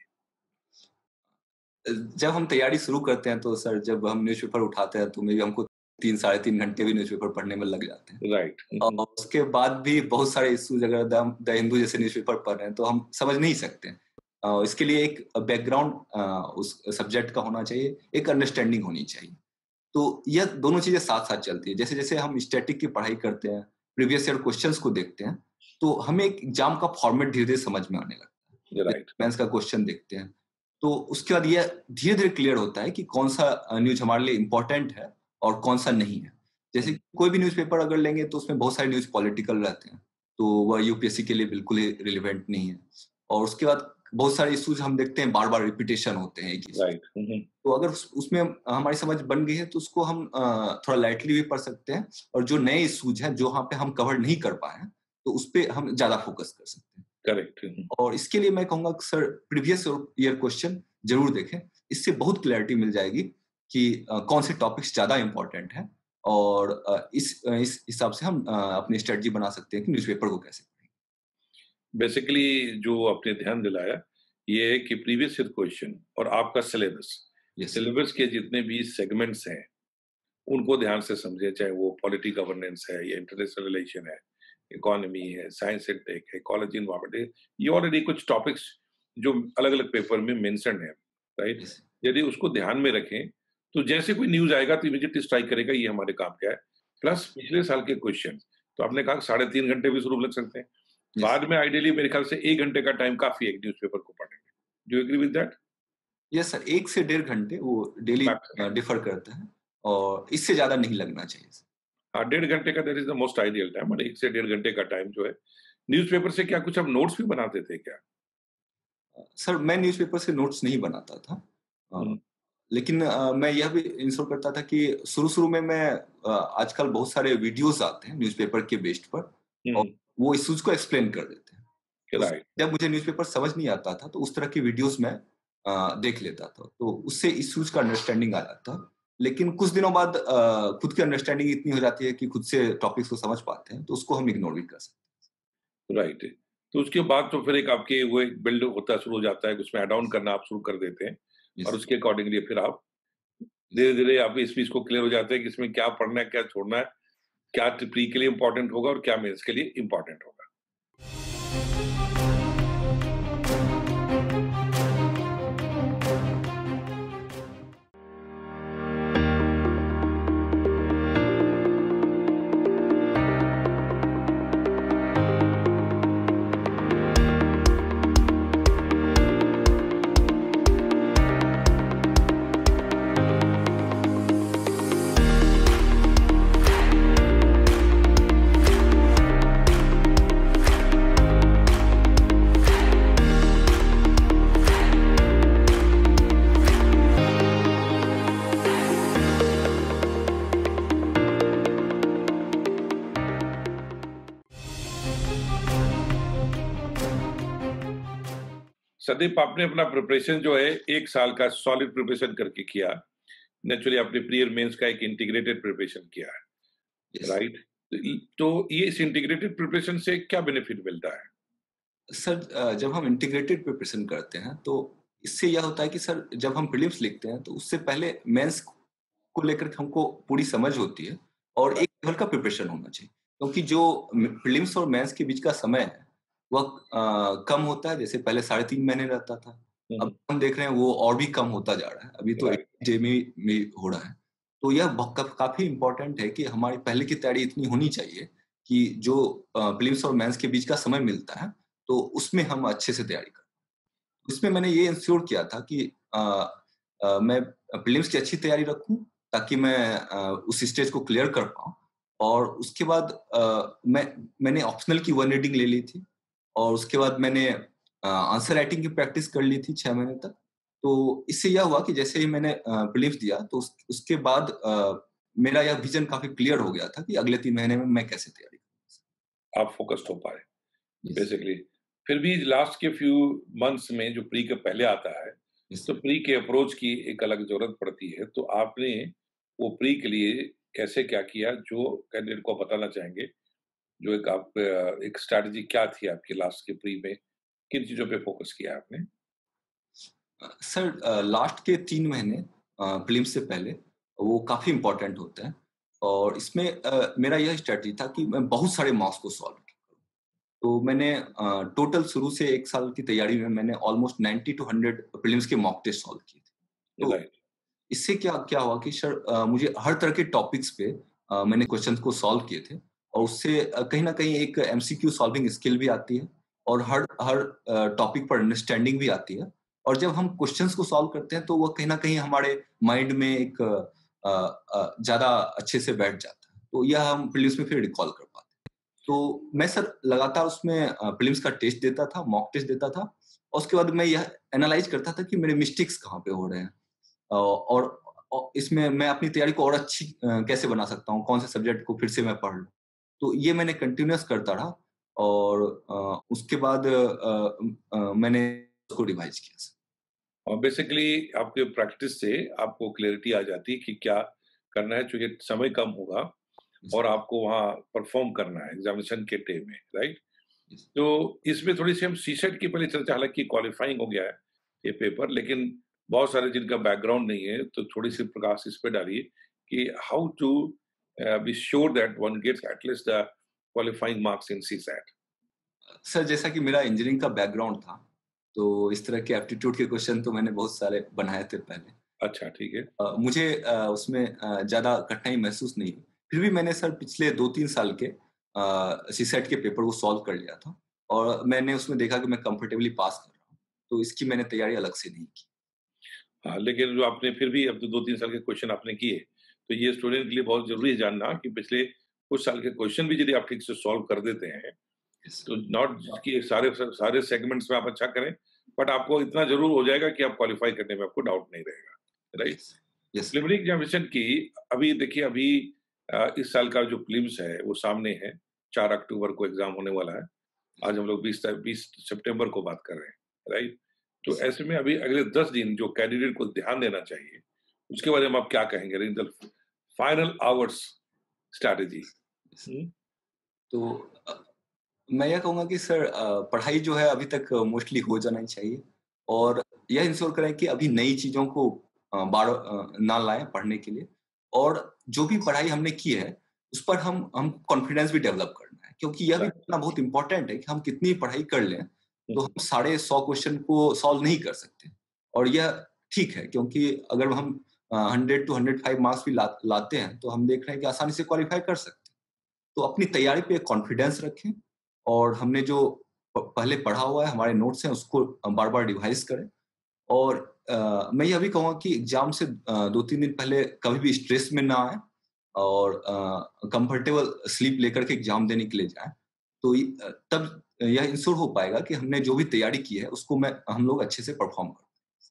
जब हम तैयारी शुरू करते हैं तो सर जब हम न्यूज़पेपर उठाते हैं तो मे बी हमको तीन साढ़े तीन घंटे भी न्यूज़पेपर पढ़ने में लग जाते हैं। राइट। और उसके बाद भी बहुत सारे इश्यूज अगर द द हिंदू जैसे न्यूज़पेपर पढ़ रहे हैं तो हम समझ नहीं सकते हैं। अ, इसके लिए एक बैकग्राउंड अ, उस सब्जेक्ट का होना चाहिए, एक अंडरस्टैंडिंग होनी चाहिए। तो यह दोनों चीज़ें साथ-साथ चलती है। जैसे-जैसे हम स्टैटिक की पढ़ाई करते हैं, प्रीवियस ईयर क्वेश्चंस को देखते हैं, तो हमें एक एग्ज़ाम का फॉर्मेट धीरे-धीरे समझ में आने लगता है। राइट। मेंस का क्वेश्चन देखते हैं, तो उसके बाद ये धीरे-धीरे क्लियर होता है कि कौन-सा अ, न्यूज़ हमारे लिए इम्पोर्टेंट है और कौन-सा नहीं है। जैसे कोई भी न्यूज़पेपर अगर लेंगे तो उसमें बहुत सारे न्यूज़ पॉलिटिकल रहते हैं, तो वह यूपीएससी के लिए बिल्कुल ही रिलेवेंट नहीं है। और उसके बाद बहुत सारे इश्यूज़ हम देखते हैं बार-बार रिपिटेशन होते हैं एक ही। राइट। Hmm, hmm. तो अगर उस उसमें हमारी समझ बन गई है तो उसको हम अ, थोड़ा लाइटली भी पढ़ सकते हैं और जो नए इश्यूज हैं, जो वहाँ पे हम कवर नहीं कर पाए हैं, तो उसपे हम ज़्यादा फोकस कर सकते हैं। करेक्ट। हुँ, और इसके लिए मैं कहूँगा कि सर प्रीवियस ईयर क्वेश्चन ज़रूर देखें। इससे बहुत क्लैरिटी मिल जाएगी कि अ, कौन से टॉपिक्स ज़्यादा इम्पोर्टेंट हैं और अ, इस अ, इस हिसाब से हम अ, अपनी स्ट्रैटेजी बना सकते हैं कि न्यूज़पेपर को कैसे पढ़ें। बेसिकली जो आपने ध्यान दिलाया, ये है कि प्रीवियस ईयर क्वेश्चन और आपका सिलेबस, यस, सिलेबस के जितने भी सेगमेंट्स हैं, उनको ध्यान से समझें, चाहे वो पॉलिटी गवर्नेंस है या इंटरनेशनल रिलेशन है, इकोनॉमी है, साइंस एंड टेक है, इकोलॉजी एनवायरनमेंट है। ये ऑलरेडी कुछ टॉपिक्स जो अलग-अलग पेपर में मेंशन्ड है, राइट? यस, यदि उसको ध्यान में रखें, तो जैसे कोई न्यूज़ आएगा तो इमीडिएटली स्ट्राइक करेगा, ये हमारे काम का है। प्लस पिछले साल के क्वेश्चन, तो आपने कहा साढ़े तीन घंटे भी ज़रूर लग सकते हैं। यस, बाद में आइडियली मेरे ख्याल से एक घंटे का टाइम काफ़ी है एक न्यूज़पेपर को पढ़ने में। Do you agree with that? Yes sir, एक से डेढ़ घंटे वो डेली मैक्स। अ, डिफर करता है और इससे ज़्यादा नहीं लगना चाहिए सर। हाँ, डेढ़ घंटे का that is the most ideal time, और एक से डेढ़ घंटे का टाइम जो है, न्यूज़पेपर से क्या कुछ आप नोट्स भी बनाते थे क्या? सर मैं न्यूज़पेपर से नोट्स नहीं बनाता था। अ, हुँ, लेकिन अ, मैं यह भी इंश्योर करता था कि शुरू-शुरू में मैं अ, आजकल बहुत सारे वीडियोज़ आते हैं न्यूज़पेपर के बेस्ड पर और हुँ, वो इश्यूज़ को एक्सप्लेन कर देते हैं। तो राइट, जब मुझे न्यूज़पेपर समझ नहीं आता था तो उस तरह की वीडियोज़ मैं अ, देख लेता था। तो उससे इश्यूज़ का अंडरस्टैंडिंग आ जाता है। लेकिन कुछ दिनों बाद अ, खुद की अंडरस्टैंडिंग इतनी हो जाती है कि खुद से टॉपिक्स को समझ पाते हैं, तो उसको हम इग्नोर भी कर सकते राइट। तो उसके बाद तो फिर एक आपके वो एक बिल्ड होता शुरू हो जाता है कि उसमें ऐड ऑन करना आप शुरू कर देते हैं, हैं। और यस, उसके अकॉर्डिंगली फिर आप धीरे-धीरे आप इस चीज़ को क्लियर हो जाते हैं कि इसमें क्या पढ़ना है, क्या छोड़ना है, क्या प्री के लिए इम्पोर्टेंट होगा और क्या मेंस के लिए इम्पोर्टेंट होगा। संदीप, आपने अपना प्रिपरेशन जो है एक साल का सॉलिड प्रिपरेशन करके किया। नेचुरली आपने प्री और मेंस का एक इंटीग्रेटेड प्रिपरेशन किया है, यस। राइट? तो ये इस इंटीग्रेटेड प्रिपरेशन से क्या बेनिफिट मिलता है? सर अ, जब हम इंटीग्रेटेड प्रिपरेशन करते हैं तो इससे यह होता है कि सर जब हम प्रीलिम्स लिखते हैं तो उससे पहले मेंस को लेकर के हमको पूरी समझ होती है और एक लेवल का प्रिपरेशन होना चाहिए, क्योंकि जो प्रीलिम्स और मेंस के बीच का समय है वह अ, कम होता है। जैसे पहले साढ़े तीन महीने रहता था, हुँ, अब हम देख रहे हैं वो और भी कम होता जा रहा है। अभी तो राइट, जेईई में हो रहा है। तो यह ब क काफ़ी इम्पोर्टेंट है कि हमारी पहले की तैयारी इतनी होनी चाहिए कि जो अ, प्रीलिम्स और मेंस के बीच का समय मिलता है तो उसमें हम अच्छे से तैयारी करें। इसमें मैंने ये इंश्योर किया था कि अ अ, मैं प्रीलिम्स की अच्छी तैयारी रखूँ ताकि मैं अ, उस स्टेज को क्लियर कर पाऊँ। और उसके बाद अ, मैं मैंने ऑप्शनल की वन रीडिंग ले ली थी और उसके बाद मैंने अ, आंसर राइटिंग की प्रैक्टिस कर ली थी छह महीने तक। तो इससे यह हुआ कि जैसे ही मैंने अ, प्रीलिम्स दिया तो उस उसके बाद अ, मेरा यह विज़न काफ़ी क्लियर हो गया था कि अगले तीन महीने में मैं कैसे तैयारी करूँ। आप फ़ोकस्ड हो पाए यस, बेसिकली। फिर भी लास्ट के फ्यू मंथ्स में जो प्री के पहले आता है, यस। तो प्री के अप्रोच की एक अलग ज़रूरत पड़ती है। तो आपने वो प्री के लिए कैसे क्या किया, जो कैंडिडेट को बताना चाहेंगे? जो एक आप अ, एक स्ट्रैटेजी क्या थी आपकी लास्ट के प्री में? किन चीज़ों पे फ़ोकस किया आपने? अ, सर अ, लास्ट के तीन महीने अ, प्रीलिम्स से पहले वो काफ़ी इम्पोर्टेंट होते हैं और इसमें अ, मेरा यह स्ट्रैटेजी था कि मैं बहुत सारे मॉक्स को सॉल्व करूँ। तो मैंने अ, टोटल शुरू से एक साल की तैयारी में मैंने almost ninety to hundred prelims के मॉक टेस्ट सॉल्व किए थे। तो राइट, इससे क्या क्या हुआ कि सर अ, मुझे हर तरह के टॉपिक्स पे अ, मैंने क्वेश्चंस को सॉल्व किए थे और उससे अ, कहीं न कहीं एक एमसीक्यू सॉल्विंग स्किल भी आती है और हर हर अ, टॉपिक पर अंडरस्टैंडिंग भी आती है। और जब हम क्वेश्चंस को सॉल्व करते हैं तो वो कहीं न कहीं हमारे माइंड में एक अ अ, ज़्यादा अच्छे से बैठ जाता है। तो यह हम प्रीलिम्स में फिर रिकॉल कर पाते हैं। तो मैं सर लगातार उसमें अ, प्रीलिम्स का टेस्ट देता था, मॉक टेस्ट देता था और उसके बाद मैं यह एनालाइज़ करता था कि मेरे मिस्टेक्स कहाँ पे हो रहे हैं। अ, और अ, इसमें मैं अपनी तैयारी को और अच्छी अ, कैसे बना सकता हूँ, कौन से सब्जेक्ट को फिर से मैं पढ़ लूँ। तो ये मैंने कंटिन्यूअस करता रहा और अ, उसके बाद अ, अ, मैंने उसको रिवाइज़ किया सर। और बेसिकली आपके प्रैक्टिस से आपको क्लैरिटी आ जाती है कि क्या करना है, चूँकि समय कम होगा यस, और आपको वहाँ परफ़ॉर्म करना है एग्ज़ामिनेशन के डे में, राइट? यस। तो इसमें थोड़ी-सी हम सीसेट की पहले चर्चा, हालाँकि क्वालीफाइंग हो गया है ये पेपर, लेकिन बहुत सारे जिनका बैकग्राउंड नहीं है, तो थोड़ी-सी प्रकाश इस पे डालिए कि how to uh, be sure that one gets at least the qualifying marks in CSAT? Sir जैसा कि मेरा इंजीनियरिंग का बैकग्राउंड था, तो इस तरह के एप्टीट्यूड के क्वेश्चन तो मैंने बहुत सारे बनाए थे पहले। अच्छा, ठीक है। अ, मुझे अ, उसमें अ, ज़्यादा कठिनाई महसूस नहीं हुई। फिर भी मैंने सर पिछले दो तीन साल के अ, सीसेट के पेपर को सॉल्व कर लिया था और मैंने उसमें देखा कि मैं कंफर्टेबली पास कर रहा हूँ। तो इसकी मैंने तैयारी अलग से नहीं की। हाँ, लेकिन जो आपने फिर भी अब तो दो तीन साल के क्वेश्चन आपने किए, तो ये स्टूडेंट के लिए बहुत ज़रूरी है जानना कि पिछले कुछ साल के क्वेश्चन भी यदि आप ठीक से सॉल्व कर देते हैं, यस तो नॉट कि सारे स सारे सेगमेंट्स में आप अच्छा करें, बट आपको इतना ज़रूर हो जाएगा कि आप क्वालीफाई करने में आपको डाउट नहीं रहेगा, right? Yes yes preliminary examination की अभी देखिए, अभी अ, इस साल का जो प्रीलिम्स है, वो सामने है, चार अक्टूबर को एग्ज़ाम होने वाला है। आज हम लोग बीस ता बीस सितंबर को बात कर रहे हैं, राइट? तो यस ऐसे में अभी अगले दस दिन जो कैंडिडेट को ध्यान देना चाहिए, उसके बारे में आप क्या कहेंगे? In the final hours strategy? Yes. Hmm, तो अ, मैं यह कहूँगा कि सर अ, पढ़ाई जो है अभी तक मोस्टली हो जाना ही चाहिए और यह इंश्योर करें कि अभी नई चीज़ों को अ, बार अ, ना लाएँ पढ़ने के लिए और जो भी पढ़ाई हमने की है, उस पर हम हम कॉन्फिडेंस भी डेवलप करना है। क्योंकि यह भी राइट। जानना बहुत इम्पोर्टेंट है कि हम कितनी पढ़ाई कर लें, हुँ, तो हुँ, हम साढ़े सौ क्वेश्चन को सॉल्व नहीं कर सकते और यह ठीक है क्योंकि अगर हम अ, hundred to hundred five marks भी ला लाते हैं, तो हम देख रहे हैं कि आसानी से क्वालीफाई कर सकते हैं। तो अपनी तैयारी पे कॉन्फिडेंस रखें और हमने जो प पहले पढ़ा हुआ है, हमारे नोट्स हैं, उसको अ, बार-बार रिवाइज़ करें और अ, मैं यह भी कहूँगा कि एग्ज़ाम से अ, दो तीन दिन पहले कभी भी स्ट्रेस में ना आएँ और अ, कंफर्टेबल स्लीप लेकर के एग्ज़ाम देने के लिए जाएँ। तो इ अ, तब यह इंश्योर हो पाएगा कि हमने जो भी तैयारी की है, उसको मैं हम लोग अच्छे से परफ़ॉर्म कर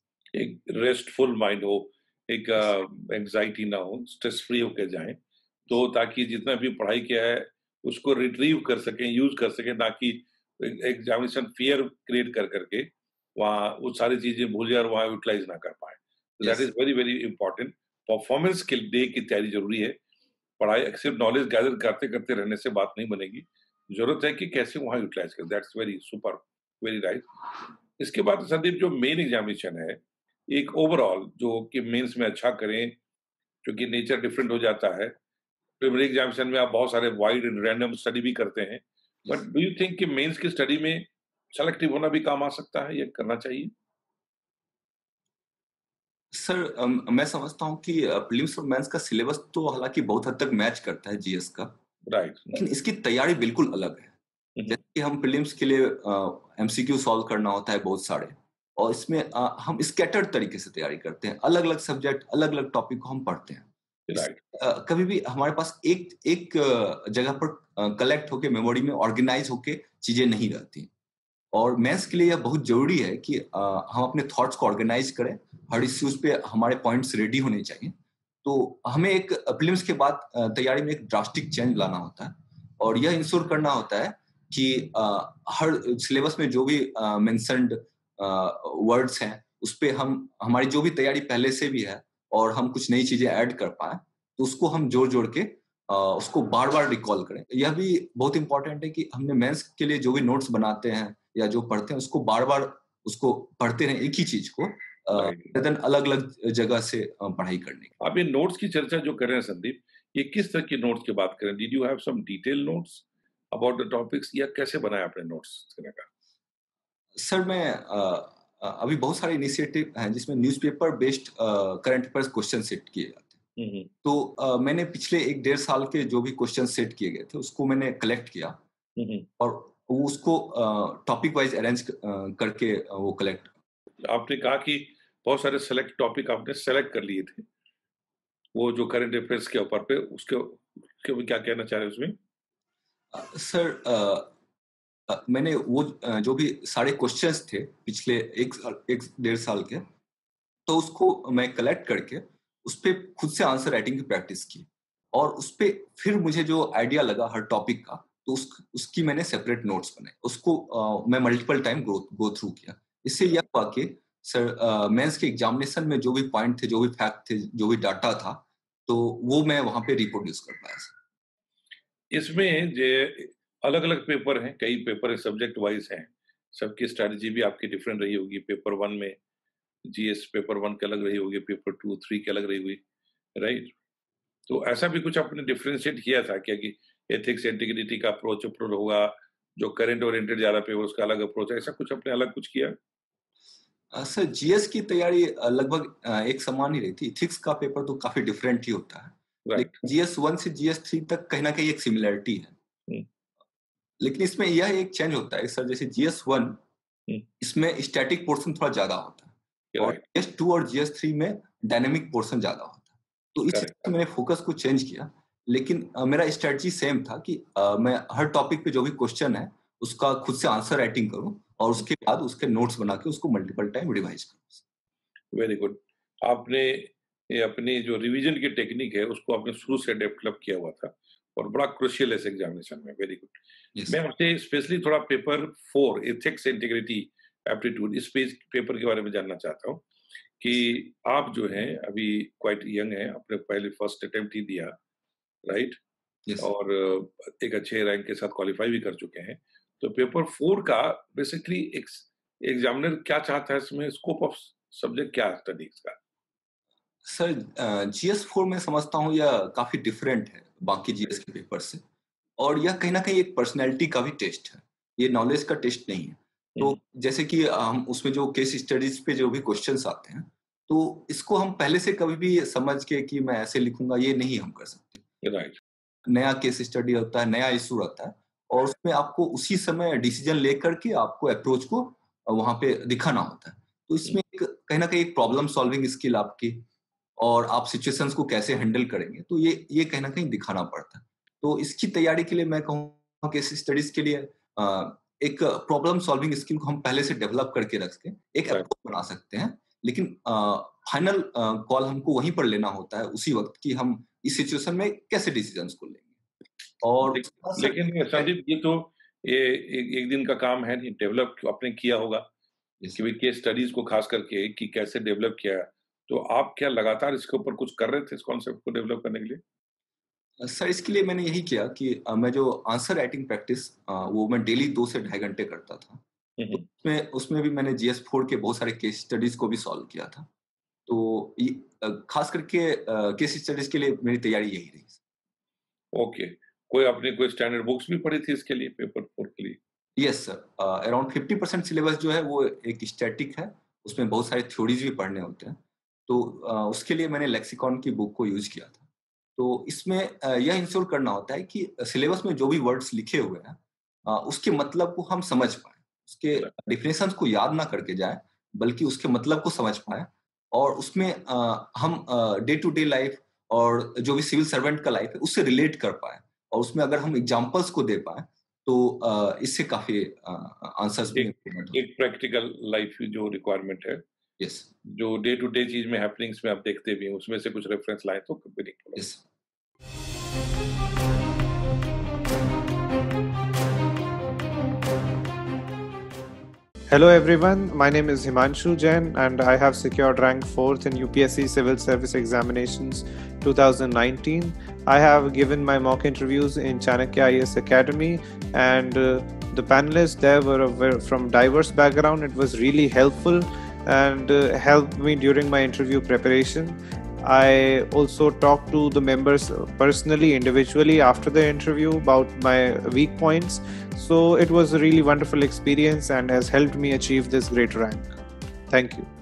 एक रेस्टफुल माइंड हो, एक यस, अ, एंग्ज़ायटी ना हो, स्ट्रेस फ्री होके जाएँ, यस, तो ताकि जितना भी पढ़ाई किया है, उसको रिट्रीव कर सकें, यूज़ कर सकें, ना कि ए एग्ज़ामिनेशन फ़ियर क्रिएट कर कर के वहाँ वो सारी चीज़ें भूल जाए और वहाँ यूटिलाइज़ ना कर पाएँ। That yes. Is very, very important. Performance के डे की तैयारी ज़रूरी है। पढ़ाई सिर्फ नॉलेज गैदर करते-करते रहने से बात नहीं बनेगी। ज़रूरत है कि कैसे वहाँ यूटिलाइज़ करें। That's very super, very right. इसके बाद संदीप जो मेन एग्ज़ामिनेशन है, एक ओवरऑल जो कि मेंस में अच्छा करें, क्योंकि नेचर डिफरेंट हो जाता है। प्रिलिमिनरी एग्ज़ामिनेशन में आप बहुत सारे वाइड एंड रैंडम स्टडी भी करते हैं। But yes. Do you think कि मेंस की स्टडी में सेलेक्टिव होना भी काम आ सकता है या करना चाहिए? सर अम, मैं समझता हूँ कि अ, प्रीलिम्स और मेंस का सिलेबस तो हालाँकि बहुत हद तक मैच करता है जीएस का, राइट, लेकिन राइट। इसकी तैयारी बिल्कुल अलग है। हुँ, हुँ। जैसे कि हम प्रीलिम्स के लिए अ, एमसीक्यू सॉल्व करना होता है बहुत सारे, और इसमें अ, हम स्कैटर्ड तरीके से तैयारी करते हैं। अलग-अलग सब्जेक्ट, अलग-अलग टॉपिक को हम पढ़ते हैं। इस राइट, अ, कभी भी हमारे पास एक एक अ, जगह पर अ, कलेक्ट होके मेमोरी में ऑर्गेनाइज़ होके चीज़ें नहीं रहती। और मेंस के लिए यह बहुत ज़रूरी है कि अ, हम अपने थॉट्स को ऑर्गेनाइज़ करें, हर इश्यूज़ पे हमारे पॉइंट्स रेडी होने चाहिए। तो हमें एक प्रीलिम्स के बाद अ, तैयारी में एक ड्रास्टिक चेंज लाना होता है, और यह इंश्योर करना होता है कि अ, हर सिलेबस में जो भी अ, मेंशन्ड अ, वर्ड्स हैं, उसपे हम हमारी जो भी तैयारी पहले से भी है और हम कुछ नई चीज़ें ऐड कर पाएँ, तो उसको हम जोड़-जोड़ के अ, उसको बार-बार रिकॉल करें। यह भी बहुत इम्पोर्टेंट है कि हमने मेंस के लिए जो भी नोट्स बनाते हैं या जो पढ़ते हैं, उसको बार-बार उसको पढ़ते रहें एक ही चीज़ को, अ, राइट। rather than अलग-अलग जगह से अ, पढ़ाई करने की। आप ये नोट्स की चर्चा जो कर रहे हैं संदीप, ये किस तरह के नोट्स की बात कर रहे हैं? Did you have some detail notes about the topics या कैसे बनाया आपने नोट्स इस तरह का? सर मैं अ अ, अभी बहुत सारे इनिशिएटिव हैं जिसमें newspaper based uh, current affairs question set किए जाते हैं। हुँ, हुँ। तो अ, मैंने पिछले एक डेढ़ साल के जो भी क्वेश्चन सेट किए गए थे, उसको मैंने कलेक्ट किया, हुँ, हुँ। और वो उसको अ, टॉपिक वाइज़ अरेंज क अ, करके अ, वो कलेक्ट। आपने कहा कि बहुत सारे सेलेक्ट टॉपिक आपने सेलेक्ट कर लिए थे। वो जो करंट अफेयर्स के ऊपर पे उसके उसके ऊपर क्या कहना चाह रहे हैं उसमें? अ, सर अ अ, मैंने वो अ, जो भी सारे क्वेश्चंस थे पिछले एक साल एक डेढ़ साल के, तो उसको मैं कलेक्ट करके उसपे खुद से आंसर राइटिंग की प्रैक्टिस की, और उसपे फिर मुझे जो आइडिया लगा हर टॉपिक का, तो उस उसकी मैंने सेपरेट नोट्स बनाए। उसको अ, मैं multiple time go go through किया। इससे यह हुआ कि सर अ, मेंस के एग्जामिनेशन में जो भी पॉइंट थे, जो भी फैक्ट थे, जो भी डाटा था, तो वो मैं वहाँ पे रिप्रोड्यूस कर पाया सर। इसमें जे अलग-अलग पेपर हैं, कई पेपर सब्जेक्ट वाइज़ हैं। सबकी स्ट्रैटेजी भी आपकी डिफरेंट रही होगी। पेपर वन में जीएस पेपर वन की अलग रही होगी, पेपर टू, थ्री की अलग रही होगी, राइट? तो ऐसा भी कुछ आपने डिफरेंशिएट किया था क्या कि एथिक्स, इंटीग्रिटी का अप्रोच अप्रोच होगा, जो करंट ओरिएंटेड ज़्यादा पेपर उसका अलग अप्रोच है, ऐसा कुछ आपने अलग कुछ किया? अ, सर जीएस की तैयारी अ, लगभग अ, एक समान ही रही थी। इथिक्स का पेपर तो काफ़ी डिफरेंट ही होता है। राइट। लेकिन जीएस वन से जीएस थ्री तक कहीं न कहीं एक सिमिलैरिटी है। हुँ, लेकिन इसमें यह एक चेंज होता है सर, जैसे जीएस वन, हुँ, इसमें स्टैटिक पोर्शन थोड़ा ज़्यादा होता है, और राइट, जीएस टू और जीएस थ्री में डायनामिक पोर्शन ज़्यादा होता है। तो इस करेक्ट, हिसाब से मैंने फोकस को चेंज किया, लेकिन अ, मेरा स्ट्रैटेजी सेम था कि अ, मैं हर टॉपिक पे जो भी क्वेश्चन है, उसका खुद से आंसर राइटिंग करूँ, और उसके बाद उसके नोट्स बना के उसको मल्टीपल टाइम रिवाइज़ करूँ। Very good. आपने ये अपनी जो रिवीजन की टेक्निक है, उसको आपने शुरू से डेवलप किया हुआ था और बड़ा क्रूशियल है इस एग्ज़ामिनेशन में, वेरी गुड। यस। मैं आपसे स्पेशली थोड़ा paper four ethics, integrity, aptitude इस पेज पेपर के बारे में जानना चाहता हूँ कि आप जो हैं अभी क्वाइट यंग हैं, आपने पहले फर्स्ट अटेम्प्ट ही दिया, राइट? यस। और एक अच्छे रैंक के साथ क्वालीफाई भी कर चुके हैं। तो पेपर फोर का बेसिकली एक्स एग्ज़ामिनर क्या चाहता है इसमें स्कोप ऑफ सब्जेक्ट क्या है स्टडीज़ का? सर अ, जीएस फोर मैं समझता हूँ यह काफ़ी डिफरेंट है बाकी जीएस के पेपर से, और यह कहीं न कहीं एक पर्सनैलिटी का भी टेस्ट है। ये नॉलेज का टेस्ट नहीं है। तो हुँ, जैसे कि हम उसमें जो केस स्टडीज़ पे जो भी क्वेश्चन्स आते हैं, तो इसको हम पहले से कभी भी समझ के कि मैं ऐसे लिखूँगा, ये नहीं हम कर सकते। राइट, नया केस स्टडी होता है, नया इश्यू रहता है, और उसमें आपको उसी समय डिसीजन लेकर के आपको अप्रोच को अ, वहाँ पे दिखाना होता है। तो हुँ, इसमें एक कहीं न कहीं एक प्रॉब्लम सॉल्विंग स्किल आपकी, और आप सिचुएशंस को कैसे हैंडल करेंगे, तो ये ये कहीं न कहीं दिखाना पड़ता है। तो इसकी तैयारी के लिए मैं कहूँगा केस स्टडीज़ के लिए अ, एक प्रॉब्लम सॉल्विंग स्किल को हम पहले से डेवलप करके रख के एक राइट। अप्रोच बना सकते हैं। लेकिन अ, फाइनल अ, कॉल हमको वहीं पर लेना होता है उसी वक़्त, कि हम इस सिचुएशन में कैसे डिसीजंस को लेंगे। और ले उसके बाद लेकिन सर संदीप ये तो ये एक एक दिन का काम है नहीं, डेवलप आपने किया होगा। यस कि भाई केस स्टडीज को खास करके कि कैसे डेवलप किया, तो आप क्या लगातार इसके ऊपर कुछ कर रहे थे इस कॉन्सेप्ट को डेवलप करने के लिए? सर, इसके लिए मैंने यही किया कि अ, मैं जो आंसर राइटिंग प्रैक्टिस अ, वो मैं डेली दो से ढाई घंटे करता था। हुँ, तो हुँ। उसमें उसमें भी मैंने जी एस फोर के बहुत सारे केस स्टडीज़ को भी सॉल्व किया था। तो ये अ, खास करके अ, केस स्टडीज़ के लिए मेरी तैयारी यही रही। ओके। कोई आपने कोई स्टैंडर्ड बुक्स भी पढ़ी थी इसके लिए पेपर फोर के लिए? Yes sir, uh, around fifty percent syllabus जो है वो एक स्टैटिक है, उसमें बहुत सारे थ्योरीज़ भी पढ़ने होते हैं। तो अ, उसके लिए मैंने लेक्सिकॉन की बुक को यूज़ किया था। तो इसमें अ, यह इंश्योर करना होता है कि सिलेबस में जो भी वर्ड्स लिखे हुए हैं अ, उसके मतलब को हम समझ पाएँ। उसके राइट, डेफिनेशंस को याद ना करके जाएँ, बल्कि उसके मतलब को समझ पाएँ और उसमें अ, हम अ, डे टू डे लाइफ़ और जो भी सिविल सर्वेंट का लाइफ़ है, उससे रिलेट कर पाएँ और उसमें अगर हम एग्ज़ाम्पल्स को दे पाएँ, तो अ, इससे काफ़ी अ, आंसर्स में एक इम्प्रूवमेंट होता एक प्रैक्टिकल लाइफ की जो रिक्वायरमेंट है, है। यस, जो डे टू डे चीज़ में हैपनिंग्स में आप देखते भी हैं, उसमें से कुछ रेफरेंस लाएँ तो मीनिंगफुल हो। Yes. Hello everyone, my name is Himanshu Jain and I have secured rank fourth in U P S C Civil Service Examinations twenty nineteen. I have given my mock interviews in Chanakya I A S Academy and uh, the panelists there were, were from diverse background. It was really helpful and uh, helped me during my interview preparation. I also talked to the members personally, individually after the interview about my weak points. So it was a really wonderful experience and has helped me achieve this great rank. Thank you.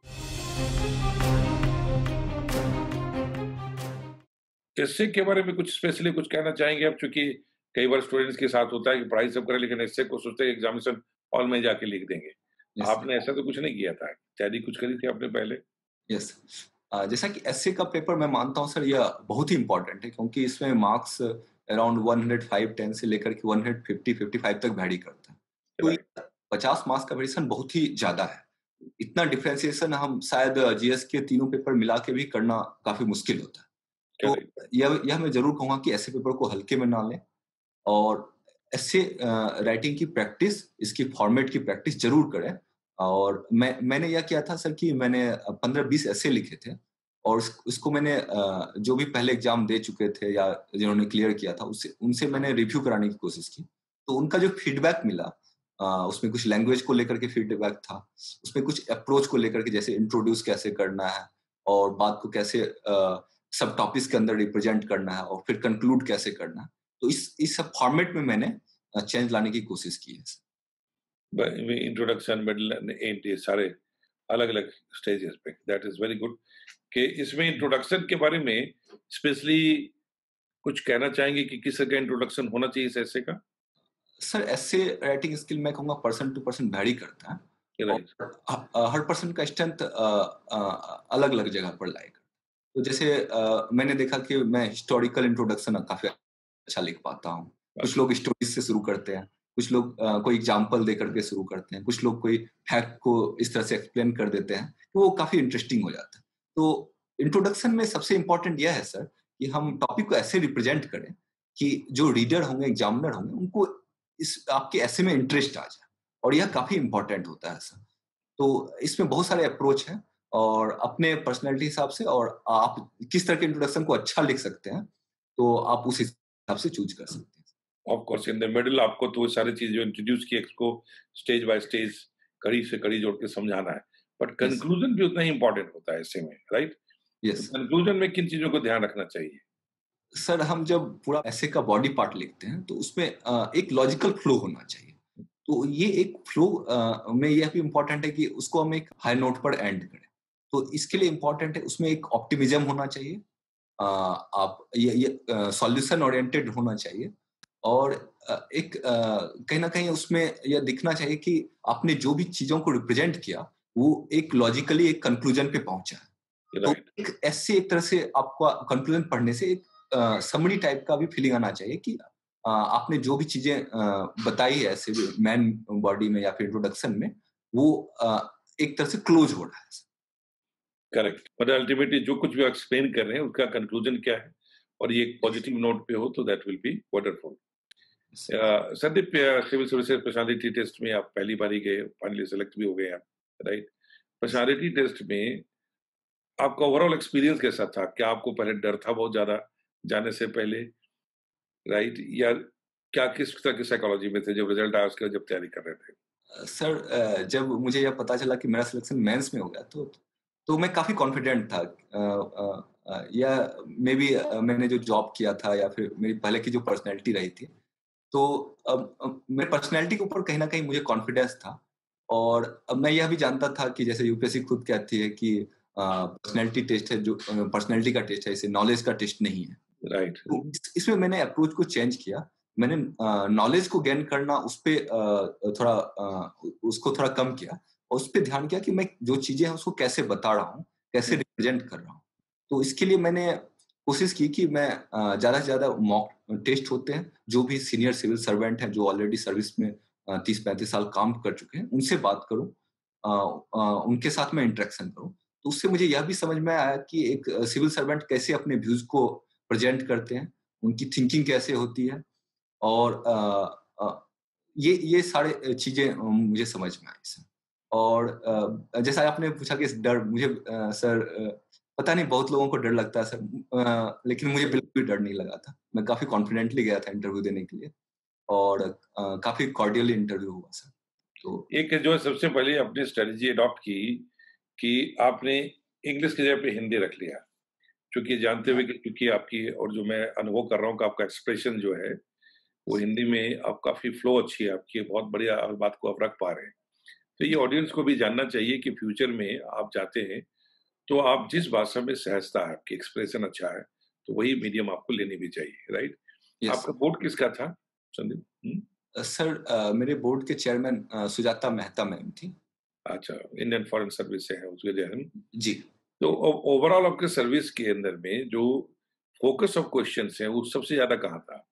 Essay के बारे में कुछ specially कुछ कहना चाहेंगे आप? चूँकि कई बार स्टूडेंट्स के साथ होता है कि पढ़ाई सब करें लेकिन एस्से को सोचते हैं एग्ज़ामिनेशन हॉल में जाके लिख देंगे। यस, आपने ऐसा तो कुछ नहीं किया था? तैयारी कुछ करी थी आपने पहले? यस। अ, जैसा कि एसए का पेपर मैं मानता हूँ सर, यह बहुत ही इम्पोर्टेंट है क्योंकि इसमें marks around one o five ten से लेकर के वन फिफ्टी फिफ्टी फाइव तक वैरी करता है। तो ये राइट, पचास मार्क्स का वेरिएशन बहुत ही ज़्यादा है। इतना डिफरेंशिएशन हम शायद जीएस के तीनों पेपर मिला के भी करना काफ़ी मुश्किल होता है। तो करेक्ट, यह यह मैं ज़रूर कहूँगा कि ऐसे पेपर को हल्के में ना लें और ऐसे अ, राइटिंग की प्रैक्टिस, इसकी फॉर्मेट की प्रैक्टिस ज़रूर करें। और मैं मैंने यह किया था सर कि मैंने अ, पंद्रह बीस ऐसे लिखे थे और उस उसको मैंने अ, जो भी पहले एग्ज़ाम दे चुके थे या जिन्होंने क्लियर किया था, उससे उनसे मैंने रिव्यू कराने की कोशिश की। तो उनका जो फीडबैक मिला, अ, उसमें कुछ लैंग्वेज को लेकर के फीडबैक था, उसमें कुछ अप्रोच को लेकर के जैसे इंट्रोड्यूस कैसे करना है और बात को कैसे अ, सब टॉपिक्स के अंदर रिप्रेज़ेंट करना है और फिर कंक्लूड कैसे करना है। तो इस इस सब फॉर्मेट में मैंने अ, चेंज लाने की कोशिश की है। ब इंट्रोडक्शन, मिडल एंड एंड ये सारे अलग-अलग स्टेजेस पे, दैट इज़ वेरी गुड कि इसमें इंट्रोडक्शन के बारे में स्पेशली कुछ कहना चाहेंगे कि किस तरह का इंट्रोडक्शन होना चाहिए इस एस्से का? सर, एस्से राइटिंग स्किल मैं कहूँगा पर्सन टू पर्सन वैरी करता है राइट, और ह अ, हर पर्सन का स्ट्रेंथ अ अ, अलग-अलग जगह पर लाएगा। तो जैसे अ, मैंने देखा कि मैं हिस्टोरिकल इंट्रोडक्शन काफ़ी अच्छा लिख पाता हूँ। कुछ अच्छा, लोग स्टोरीज़ से शुरू करते हैं, कुछ लोग अ, कोई एग्ज़ाम्पल देकर के शुरू करते हैं, कुछ लोग कोई फैक्ट को इस तरह से एक्सप्लेन कर देते हैं, तो वो काफ़ी इंटरेस्टिंग हो जाता है। तो इंट्रोडक्शन में सबसे इम्पोर्टेंट यह है सर कि हम टॉपिक को ऐसे रिप्रेज़ेंट करें कि जो रीडर होंगे, एग्ज़ामिनर होंगे, उनको इस आपके ऐसे में इंटरेस्ट आ जाए और यह काफ़ी इम्पोर्टेंट होता है सर। तो इसमें बहुत सारे अप्रोच हैं और अपने पर्सनैलिटी हिसाब से और आप किस तरह के इंट्रोडक्शन को अच्छा लिख सकते हैं, तो आप उस हिसाब से चूज़ कर सकते हैं। Of course in the middle आपको तो वो सारी चीज़ जो इंट्रोड्यूस की इसको स्टेज बाय स्टेज, कड़ी से कड़ी जोड़ के समझाना है। बट यस, कंक्लूजन भी उतना ही इम्पोर्टेंट होता है ऐसे में, राइट? तो यस। कंक्लूजन में किन चीज़ों को ध्यान रखना चाहिए? सर, हम जब पूरा ऐसे का बॉडी पार्ट लिखते हैं, तो उसमें अ, एक लॉजिकल फ्लो होना चाहिए। तो ये एक फ्लो अ, में यह भी इम्पोर्टेंट है कि उसको हम एक हाई नोट पर एंड करें। तो इसके लिए इम्पोर्टेंट है उसमें एक ऑप्टिमिज़्म होना चाहिए। अ, आप ये ये अ, सॉल्यूशन ओरिएंटेड होना चाहिए और अ, एक अ, कहीं न कहीं उसमें यह दिखना चाहिए कि आपने जो भी चीज़ों को रिप्रेज़ेंट किया, वो एक लॉजिकली एक कंक्लूजन पे पहुँचा है। तो राइट, एक ऐसे एक तरह से आपका कंक्लूजन पढ़ने से एक अ, समरी टाइप का भी फीलिंग आना चाहिए कि अ, आपने जो भी चीज़ें अ, बताई है ऐसे मैन बॉडी में या फिर इंट्रोडक्शन में, वो अ, एक तरह से क्लोज़ हो रहा है। करेक्ट। मतलब अल्टीमेटली जो कुछ भी आप एक्सप्लेन कर रहे हैं उसका कंक्लूजन क्या है और ये एक पॉजिटिव नोट पे हो तो दैट विल बी वंडरफुल। अ, Sandeep, civil services personality test में आप पहली बार ही गए, फाइनली सेलेक्ट भी हो गए आप, राइट? पर्सनालिटी टेस्ट में आपका ओवरऑल एक्सपीरियंस कैसा था? क्या आपको पहले डर था बहुत ज़्यादा जाने से पहले, राइट? या क्या किस तरह की साइकोलॉजी में थे जब रिजल्ट आया उसके बाद जब तैयारी कर रहे थे? अ, सर अ, जब मुझे यह पता चला कि मेरा सिलेक्शन मेंस में हो गया तो तो मैं काफ़ी कॉन्फिडेंट था। अ अ अ, या मे बी अ, मैंने जो जॉब किया था या फिर मेरी पहले की जो पर्सनैलिटी रही थी, तो अब अब मेरी पर्सनैलिटी के ऊपर कहीं न कहीं मुझे कॉन्फिडेंस था। और अब मैं यह भी जानता था कि जैसे यूपीएससी खुद कहती है कि अ, पर्सनैलिटी टेस्ट है जो अ, पर्सनैलिटी का टेस्ट है, इसे नॉलेज का टेस्ट नहीं है। राइट। तो इस इसमें मैंने अप्रोच को चेंज किया। मैंने अ, नॉलेज को गेन करना उसपे अ, थोड़ा अ, उसको थोड़ा कम किया और उसपे ध्यान किया कि मैं जो चीज़ें हैं उसको कैसे बता रहा हूँ, कैसे हुँ, रिप्रेज़ेंट कर रहा हूँ। तो इसके लिए मैंने कोशिश की कि मैं अ, ज़्यादा से ज़्यादा मॉक टेस्ट होते हैं, जो भी सीनियर सिविल सर्वेंट हैं, जो ऑलरेडी सर्विस में अ, तीस पैंतीस साल काम कर चुके हैं, उनसे बात करूँ। अ अ, उनके साथ मैं इंटरेक्शन करूँ। तो उससे मुझे यह भी समझ में आया कि एक सिविल सर्वेंट कैसे अपने व्यूज़ को प्रेज़ेंट करते हैं, उनकी थिंकिंग कैसे होती है और अ अ, ये ये सारे अ, चीज़ें अ, मुझे समझ में आई सर। और अ, जैसा आपने पूछा कि डर मुझे अ, सर अ, पता नहीं बहुत लोगों को डर लगता है सर अ, लेकिन मुझे बिल्कुल भी डर नहीं लगा था। मैं काफ़ी कॉन्फिडेंटली गया था इंटरव्यू देने के लिए और अ, काफ़ी कॉर्डियली इंटरव्यू हुआ सर। तो एक जो है सबसे पहले अपनी स्ट्रेटजी अडॉप्ट की कि आपने इंग्लिश की जगह पे हिंदी रख लिया। क्योंकि जानते हुए कि क्योंकि आपकी और जो मैं अनुभव कर रहा हूँ कि आपका एक्सप्रेशन जो है, वो हिंदी में आप काफ़ी फ्लो अच्छी है आपकी, बहुत बढ़िया हर बात को आप रख पा रहे हैं। तो ये ऑडियंस को भी जानना चाहिए कि फ्यूचर में आप जाते हैं, तो आप जिस भाषा में सहजता है, आपकी एक्सप्रेशन अच्छा है, तो वही मीडियम आपको लेनी भी चाहिए, राइट? यस आपका बोर्ड किसका था, संदीप? हुँ, अ, सर अ, मेरे बोर्ड के चेयरमैन अ, सुजाता मेहता मैम थी। अच्छा, इंडियन फॉरेन सर्विस से है उसके जहन। जी। तो ओ ओवरऑल आपके सर्विस के अंदर में जो फोकस ऑफ क्वेश्चन्स हैं, वो सबसे ज़्यादा कहाँ था?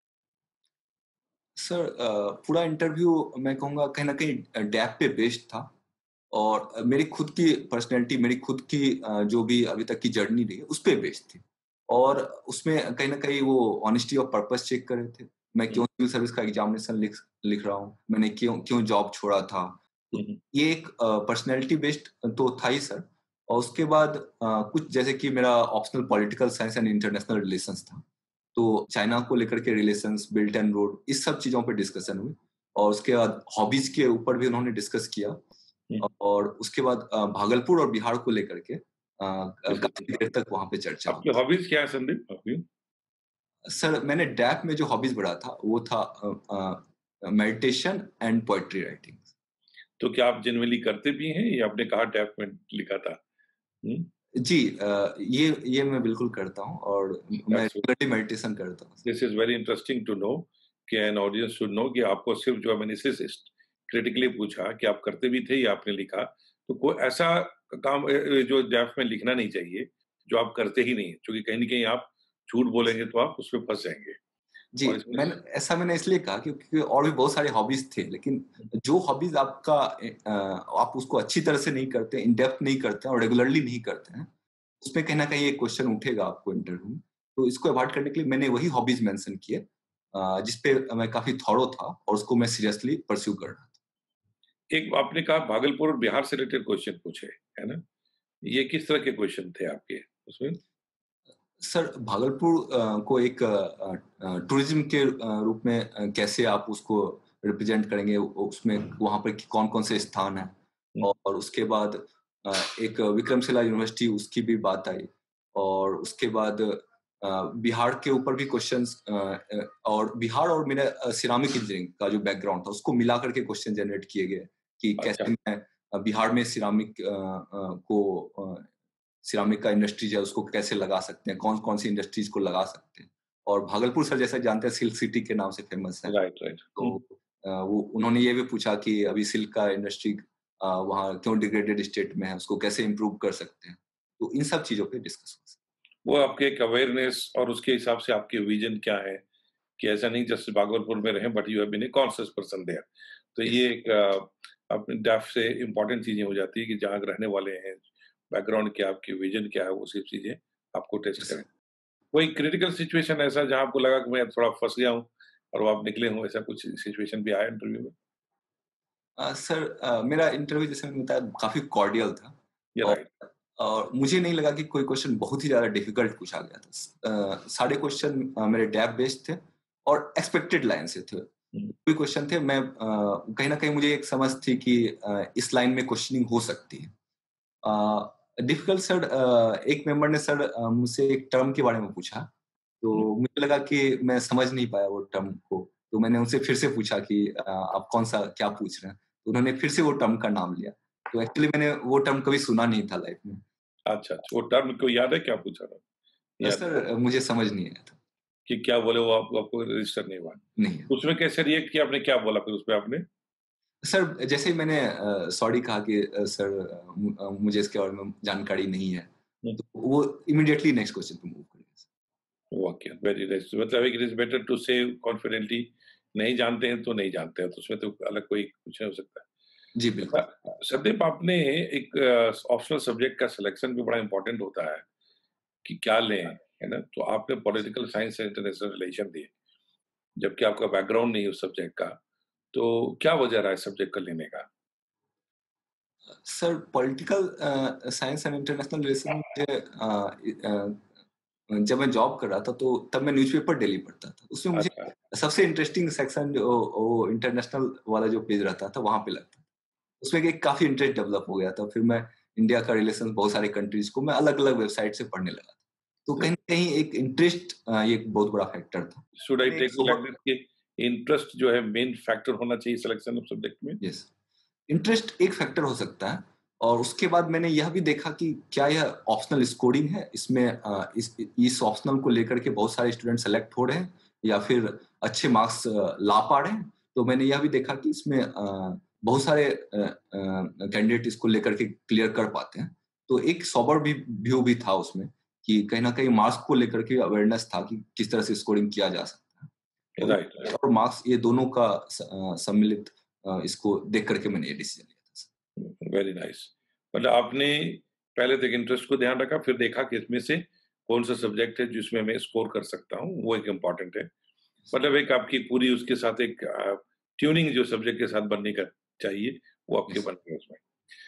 सर अ, पूरा इंटरव्यू मैं कहूँगा कहीं न कहीं अ, डेप्थ पे बेस्ड था और अ, मेरी खुद की पर्सनैलिटी, मेरी खुद की अ, जो भी अभी तक की जर्नी रही है, उस पे बेस्ड थी। और उसमें कहीं न कहीं वो ऑनेस्टी ऑफ पर्पज़ चेक कर रहे थे। मैं हुँ, क्यों सिविल सर्विस का एग्ज़ामिनेशन लिख लिख रहा हूँ, मैंने क्यों क्यों जॉब छोड़ा था। हुँ, तो हुँ। ये एक अ, पर्सनैलिटी बेस्ड तो था ही सर। और उसके बाद अ, कुछ जैसे कि मेरा optional political science and international relations था। तो चाइना को लेकर के रिलेशंस, बेल्ट एंड रोड, इस सब चीज़ों पे डिस्कशन हुई और उसके बाद हॉबीज़ के ऊपर भी उन्होंने डिस्कस किया हुँ, और उसके बाद अ, भागलपुर और बिहार को लेकर के अ, डिस्कस काफ़ी किया। देर तक वहाँ पे चर्चा आपकी हुई। हॉबीज़ क्या है संदीप? हॉबी? सर मैंने डैप में जो हॉबीज़ बढ़ा था वो था अ अ, मेडिटेशन एंड पोएट्री राइटिंग। तो क्या आप जेनुइनली करते भी हैं या आपने कहा टैप में लिखा था? हुँ, जी अ, ये ये मैं बिल्कुल करता हूँ और मैं दैट्स रेगुलरली मेडिटेशन करता हूँ। This is very interesting to know कि एन ऑडियंस शुड नो कि आपको सिर्फ़ जो है मैंने इसलिए सिस क्रिटिकली पूछा कि आप करते भी थे या आपने लिखा। तो कोई ऐसा काम अ अ, जो डैफ में लिखना नहीं चाहिए, जो आप करते ही नहीं हैं, क्योंकि कहीं न कहीं आप झूठ बोलेंगे तो आप उसमें फँस जाएँगे। जी, और इसमें मैंने ऐसा मैंने इसलिए कहा क्योंकि और भी बहुत सारे हॉबीज़ थे, लेकिन जो हॉबीज़ आपका ए अ, आप उसको अच्छी तरह से नहीं करते, इन डेप्थ नहीं करते और रेगुलरली नहीं करते हैं, उसमें कहीं न कहीं एक क्वेश्चन उठेगा आपको इंटरव्यू में। तो इसको अवॉइड करने के लिए मैंने वही हॉबीज़ मेंशन किए अ, जिस पे मैं काफ़ी थॉरो था और उसको मैं सीरियसली परस्यू कर रहा था। एक आपने कहा भागलपुर और बिहार से रिलेटेड क्वेश्चन पूछे, है ना? ये किस तरह के क्वेश्चन थे आपके उसमें? सर भागलपुर अ, को एक अ अ, टूरिज़्म के अ, रूप में अ, कैसे आप उसको रिप्रेज़ेंट करेंगे? उ उसमें वहाँ पर कौन-कौन से स्थान हैं? हुँ, और उसके बाद अ, एक विक्रमशिला यूनिवर्सिटी उसकी भी बात आई और उसके बाद अ, बिहार के ऊपर भी क्वेश्चन्स अ अ, और बिहार और मेरा अ, सिरामिक इंजीनियरिंग का जो बैकग्राउंड था उसको मिला कर के क्वेश्चन जनरेट किए गए कि अच्छा। कैसे मैं अ, बिहार में सिरामिक अ अ, को अ सिरामिक का इंडस्ट्रीज़ है उसको कैसे लगा सकते हैं, कौन-कौन सी इंडस्ट्रीज़ को लगा सकते हैं। और भागलपुर सर जैसा जानते हैं सिल्क सिटी के नाम से फ़ेमस है। Right, right. तो हुँ। अ, वो उन्होंने ये भी पूछा कि अभी सिल्क का इंडस्ट्री अ, वहाँ क्यों डिग्रेडेड स्टेट में है, उसको कैसे इम्प्रूव कर सकते हैं। तो इन सब चीज़ों पे डिस्कस हुआ। वो आपके एक अवेयरनेस और उसके हिसाब से आपके विज़न क्या है, कि ऐसा नहीं जस्ट भागलपुर में रहें but you have been a conscious person there. तो यस, ये एक अ, अपने डेप्थ से इम्पोर्टेंट चीज़ें हो जाती है कि जहाँ रहने वाले हैं, बैकग्राउंड क्या है, आपकी विज़न क्या है, वो सब चीज़ें आपको टेस्ट यस करें। सर। कोई क्रिटिकल सिचुएशन ऐसा जहाँ आपको लगा कि मैं थोड़ा फँस गया हूँ और वो आप निकले हों, ऐसा कुछ सिचुएशन भी आया इंटरव्यू में? अ, सर अ, मेरा इंटरव्यू जैसे मैंने बताया काफ़ी कॉर्डियल था या और राइट। और मुझे नहीं लगा कि कोई क्वेश्चन बहुत ही ज़्यादा डिफिकल्ट पूछा गया था। स अ, सारे क्वेश्चन अ, मेरे डैब बेस्ड थे और एक्सपेक्टेड लाइन से थे। हुँ, कोई क्वेश्चन थे मैं अ, कहीं न कहीं मुझे एक समझ थी कि अ, इस लाइन में क्वेश्चनिंग हो सकती है। अ, डिफिकल्ट सर अ, एक मेंबर ने सर अ, मुझसे एक टर्म के बारे में पूछा, हुँ। तो मुझे लगा कि मैं समझ नहीं पाया वो टर्म को, तो मैंने उनसे फिर से पूछा कि अ, आप कौन-सा क्या पूछ रहे हैं? तो उन्होंने फिर से वो टर्म का नाम लिया। तो एक्चुअली मैंने वो टर्म कभी सुना नहीं था लाइफ में। अच्छा, अच्छा, वो टर्म को याद है क्या पूछा था? अ, याद सर अ, मुझे समझ नहीं आया था। कि क्या बोले वो आप आपको रजिस्टर नहीं हुआ? नहीं। उसमें कैसे रिएक्ट किया आपने, क्या बोला फिर उसपे आपने? सर जैसे ही मैंने अ, सॉरी कहा कि अ, सर अ, मु अ, मुझे इसके बारे में जानकारी नहीं है, हुँ, तो वो इमीडिएटली नेक्स्ट क्वेश्चन पे मूव कर गया। Okay, very nice. मतलब है कि it is better to say confidently, नहीं जानते हैं तो नहीं जानते हैं, तो उसमें तो अलग कोई कुछ नहीं हो सकता है। जी, बिल्कुल। अच्छा, संदीप आपने एक अ, ऑप्शनल सब्जेक्ट का सिलेक्शन भी बड़ा इम्पोर्टेंट होता है कि क्या लें, है ना? तो आपने political science and international relation लिए, जबकि आपका बैकग्राउंड नहीं है उस सब्जेक्ट का, तो क्या वजह रहा इस सब्जेक्ट को लेने का? Sir political uh, science and international relation में मुझे अ, इ अ, जब मैं जॉब कर रहा था तो तब मैं न्यूज़पेपर डेली पढ़ता था। उसमें मुझे अच्छा, सबसे इंटरेस्टिंग सेक्शन जो वो इंटरनेशनल वाला जो पेज रहता था वहाँ पे लगता था। उसमें एक काफ़ी इंटरेस्ट डेवलप हो गया था। फिर मैं इंडिया का रिलेशंस बहुत सारे कंट्रीज़ को मैं अलग-अलग वेबसाइट से पढ़ने लगा था। तो कहीं न कहीं एक इंटरेस्ट अ, ये एक बहुत बड़ा फैक्टर था। शुड आई मैंने एक take it like sober this कि इंटरेस्ट जो है मेन फैक्टर होना चाहिए सिलेक्शन ऑफ सब्जेक्ट में? यस। इंटरेस्ट एक फैक्टर हो सकता है और उसके बाद मैंने यह भी देखा कि क्या यह ऑप्शनल स्कोरिंग है इसमें अ, इस इस ऑप्शनल को लेकर के बहुत सारे स्टूडेंट सेलेक्ट हो रहे हैं या फिर अच्छे मार्क्स ला पा रहे हैं तो मैंने यह भी देखा कि इसमें अ, बहुत सारे कैंडिडेट इसको लेकर के क्लियर कर पाते हैं तो एक सॉबर भी व्यू भी था उसमें कि कहीं ना कहीं मार्क्स को लेकर के अवेयरनेस था कि किस तरह से स्कोरिंग किया जा सकता है तो राइट, राइट। और मार्क्स ये दोनों का स- अ, सम्मिलित अ, इसको देख करके मैंने ये डिसीजन लिया था। Very nice. मतलब आपने पहले तो एक इंटरेस्ट को ध्यान रखा, फिर देखा कि इसमें से कौन-सा सब्जेक्ट है जिसमें मैं स्कोर कर सकता हूँ, वो एक इम्पोर्टेंट है। मतलब एक आपकी पूरी उसके साथ एक अ, ट्यूनिंग जो सब्जेक्ट के साथ बनने का चाहिए, वो आपके यस बन गई उसमें।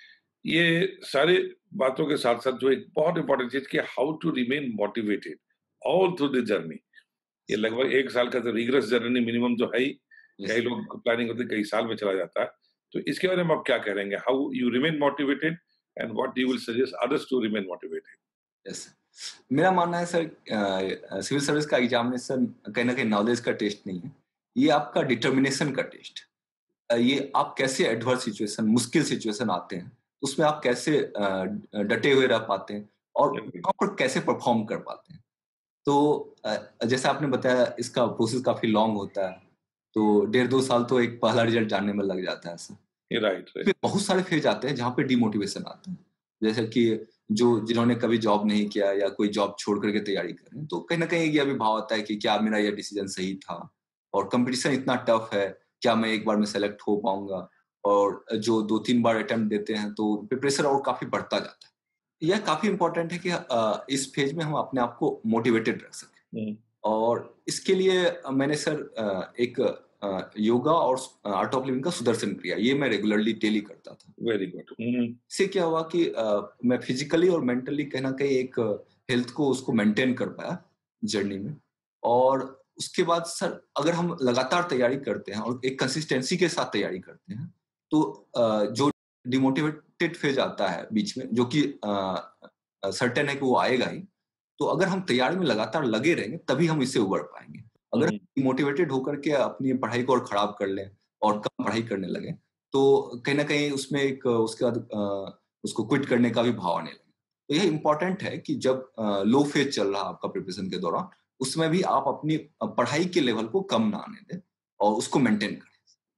ये सारे बातों के साथ-साथ जो एक बहुत इम्पोर्टेंट चीज़ कि how to remain motivated all through the journey. ये लगभग एक साल का तो रिगरस जर्नी मिनिमम तो है ही। यस कई लोग प्लानिंग होती है कई साल में चला जाता है। तो इसके बारे में आप क्या कहेंगे? How you remain motivated and what you will suggest others to remain motivated? Yes मेरा मानना है सर अ, सिविल सर्विस का एग्जामिनेशन कहीं ना कहीं नॉलेज का टेस्ट नहीं है ये आपका डिटर्मिनेशन का टेस्ट अ, ये आप कैसे एडवर्स सिचुएशन मुश्किल सिचुएशन आते हैं उसमें आप कैसे अ, डटे हुए रह पाते हैं और वहां पर कैसे परफॉर्म कर पाते हैं तो अ, जैसे आपने बताया इसका प्रोसेस काफी लॉन्ग होता है तो डेढ़ दो साल तो एक पहला रिजल्ट जानने में लग जाता है सर राइट, फिर राइट। बहुत सारे फेज आते हैं जहाँ पे डिमोटिवेशन आता है जैसे कि जो जिन्होंने कभी जॉब नहीं किया या कोई जॉब छोड़ करके तैयारी कर रहे हैं तो कहीं ना कहीं ये भी भाव आता है कि क्या मेरा यह डिसीजन सही था और कंपटीशन इतना टफ है क्या मैं एक बार में सेलेक्ट हो पाऊंगा और जो दो तीन बार अटेम्प्ट देते हैं तो प्रेशर और काफी बढ़ता जाता है यह काफी इंपॉर्टेंट है कि अ, इस फेज में हम अपने आप को मोटिवेटेड रख सकें हुँ, और इसके लिए अ, मैंने सर अ, एक अ, योगा और आर्ट ऑफ लिविंग का सुदर्शन क्रिया ये मैं रेगुलरली डेली करता था वेरी गुड। हुँ, इससे क्या हुआ कि अ, मैं फिजिकली और मेंटली कहीं ना कहीं एक हेल्थ को उसको मेंटेन कर पाया जर्नी में और उसके बाद सर अगर हम लगातार तैयारी करते हैं और एक कंसिस्टेंसी के साथ तैयारी करते हैं तो अ, जो डिमोटिवेटेड फेज आता है बीच में जो कि सर्टेन है कि वो आएगा ही तो अगर हम तैयारी में लगातार लगे रहेंगे तभी हम इससे उबर पाएंगे अगर हुँ, मोटिवेटेड होकर के अपनी पढ़ाई को और खराब कर लें और कम पढ़ाई करने लगे तो कहीं ना कहीं उसमें एक उसके बाद अ, उसको क्विट करने का भी भाव आने लगे तो यह इंपॉर्टेंट है कि जब लो फेज चल रहा है आपका प्रिपरेशन के दौरान उसमें भी आप अपनी अ, पढ़ाई के लेवल को कम ना आने दें और उसको मेंटेन करें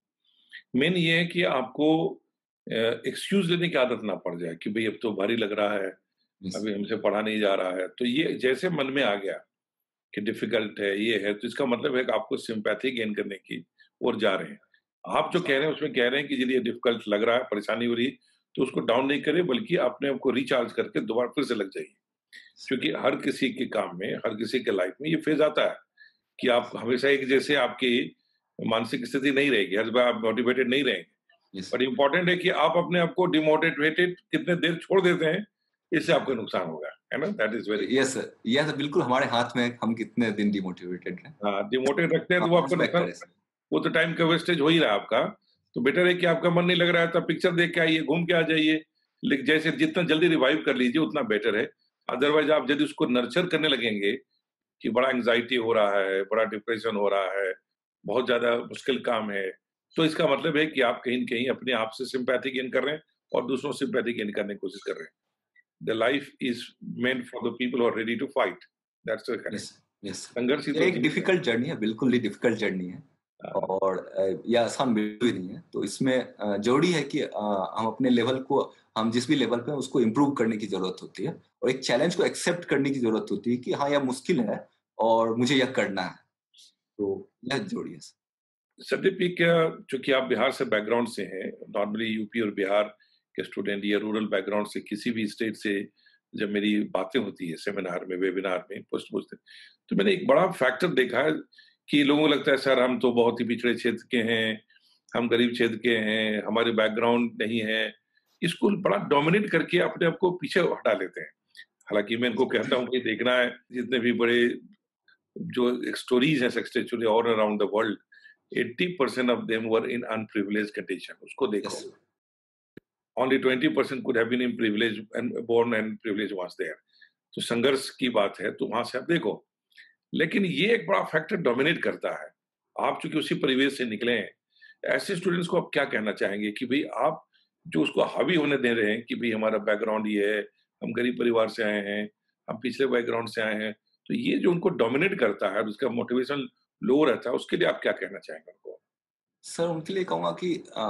मेन ये है कि आपको अ, एक्सक्यूज़ देने की आदत ना पड़ जाए कि भई अब तो भारी लग रहा है, Yes. अभी हमसे पढ़ा नहीं जा रहा है। तो ये जैसे मन में आ गया कि डिफ़िकल्ट है, ये है, तो इसका मतलब है कि आपको सिम्पैथी गेन करने की ओर जा रहे हैं। आप जो कह रहे हैं उसमें कह रहे हैं कि चलिए डिफ़िकल्ट लग रहा है, परेशानी हो रही है, तो उसको डाउन नहीं करें बल्कि अपने आप को रिचार्ज करके दोबारा फिर से लग जाइए। क्योंकि हर किसी के काम में, हर किसी के लाइफ़ में ये फ़ेज़ आता है कि आप हमेशा एक जैसे आपकी मानसिक स्थिति नहीं रहेगी, हर बार आप मोटिवेटेड नहीं रहेंगे। yes, बट इम्पोर्टेंट है कि आप अपने आप को डिमोटिवेटेड कितने देर छोड़ देते हैं, इससे आपको नुकसान होगा, है ना? That is very yes sir, यह तो बिल्कुल हमारे हाथ में है कि हम कितने दिन डिमोटिवेटेड हैं। हाँ, डिमोटिवेट रखते हैं तो वो आपको बाउंस बैक नुकसान, करें सर। वो तो टाइम का वेस्टेज हो ही रहा है आपका। तो बेटर है कि आपका मन नहीं लग रहा है तो पिक्चर देख के आइए, घूम के आ जाइए। लेकिन जैसे जितना जल्दी रिवाइव कर लीजिए उतना बेटर है। अदरवाइज आप यदि उसको नर्चर करने लगेंगे कि बड़ा एंग्जाइटी हो रहा है, बड़ा डिप्रेशन हो रहा है, बहुत ज्यादा मुश्किल काम है, तो इसका मतलब है कि आप कहीं न कहीं अपने आप से सिंपैथी गेन कर रहे हैं और दूसरों से सिंपैथी गेन करने की कोशिश कर रहे हैं। The life is meant for the people who are ready to fight, that's the correct. Yes yes, संघर्ष ही तो एक जीवन है। डिफिकल्ट जर्नी है, बिल्कुल ही डिफिकल्ट जर्नी है हाँ, और अ, यह आसान बिल्कुल ही नहीं है। तो इसमें अ, जरूरी है कि अ, हम अपने लेवल को, हम जिस भी लेवल पे हैं उसको इम्प्रूव करने की जरूरत होती है और एक चैलेंज को एक्सेप्ट करने की जरूरत होती है कि हाँ यह मुश्किल है और मुझे यह करना है। तो यह जरूरी है। संदीप जी, क्या चूंकि आप बिहार से बैकग्राउंड से हैं, नॉर्मली यूपी और बिहार के स्टूडेंट या रूरल बैकग्राउंड से किसी भी स्टेट से जब मेरी बातें होती है सेमिनार में, वेबिनार में, पोस्ट पूछते हैं, तो मैंने एक बड़ा फैक्टर देखा है कि लोगों को लगता है सर हम तो बहुत ही पिछड़े क्षेत्र के हैं, हम गरीब क्षेत्र के हैं, हमारे बैकग्राउंड नहीं है। इसको बड़ा डोमिनेट करके अपने आप को पीछे हटा लेते हैं। हालांकि मैं इनको कहता हूँ कि देखना है जितने भी बड़े जो स्टोरीज हैं successful all around the world, eighty percent of them were in unprivileged condition. उसको देखो, Yes. only twenty percent could have been in privilege and born and privilege was there. तो संघर्ष की बात है, तो वहां से आप देखो। लेकिन ये एक बड़ा फैक्टर डोमिनेट करता है। आप चूंकि उसी परिवेश से निकले हैं, ऐसे स्टूडेंट्स को आप क्या कहना चाहेंगे कि भाई आप जो उसको हावी होने दे रहे हैं कि भाई हमारा बैकग्राउंड ये है, हम गरीब परिवार से आए हैं, हम पिछले बैकग्राउंड से आए हैं, तो ये जो उनको डोमिनेट करता है, उसका मोटिवेशन लो रहता है, उसके लिए आप क्या कहना चाहेंगे उनको? सर उनके लिए कहूँगा कि अ,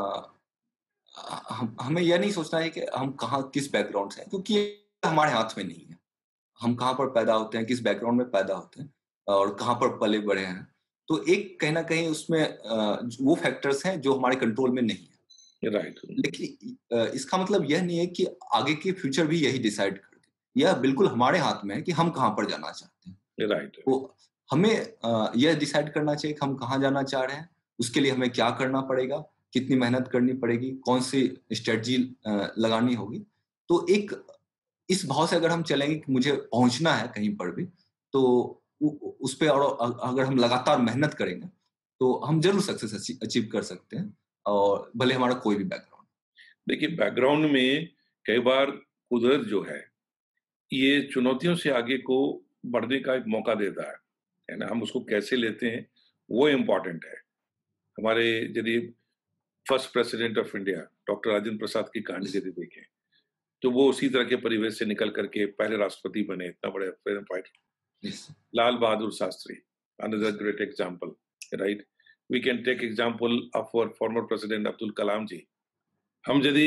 हम हमें यह नहीं सोचना है कि हम कहाँ किस बैकग्राउंड से हैं, क्योंकि ये हमारे हाथ में नहीं है। हम कहाँ पर पैदा होते हैं, किस बैकग्राउंड में पैदा होते हैं और कहाँ पर पले बड़े हैं। तो एक कहीं न कहीं उसमें अ, वो फैक्टर्स हैं जो हमारे कंट्रोल में नहीं है। राइट। लेकिन अ, इसका मतलब यह नहीं है कि आगे के फ्यूचर भी यही डिसाइड कर दे। यह बिल्कुल हमारे हाथ में है कि हम कहाँ पर जाना चाहते हैं। राइट। तो हमें अ, यह डिसाइड करना चाहिए कि हम कहाँ जाना चाह रहे हैं, उसके लिए हमें क्या करना पड़ेगा, कितनी मेहनत करनी पड़ेगी, कौन सी स्ट्रेटजी अ, लगानी होगी। तो एक इस भाव से अगर हम चलेंगे कि मुझे पहुंचना है कहीं पर भी, तो उ- उस पे और अ- अगर हम लगातार मेहनत करेंगे तो हम जरूर सक्सेस अचीव कर सकते हैं, और भले हमारा कोई भी बैकग्राउंड। देखिए, बैकग्राउंड में कई बार कुदरत जो है, ये चुनौतियों से आगे को बढ़ने का एक मौका देता है, है ना? हम उसको कैसे लेते हैं, वो इम्पोर्टेंट है। हमारे यदि first president of India doctor Rajendra Prasad की कहानी यदि देखें, तो वो उसी तरह के परिवेश से निकल करके पहले राष्ट्रपति बने, इतना बड़े freedom fighter. Yes. Lal Bahadur Shastri, another great example, right? We can take example of our former president Abdul Kalam ji. हम यदि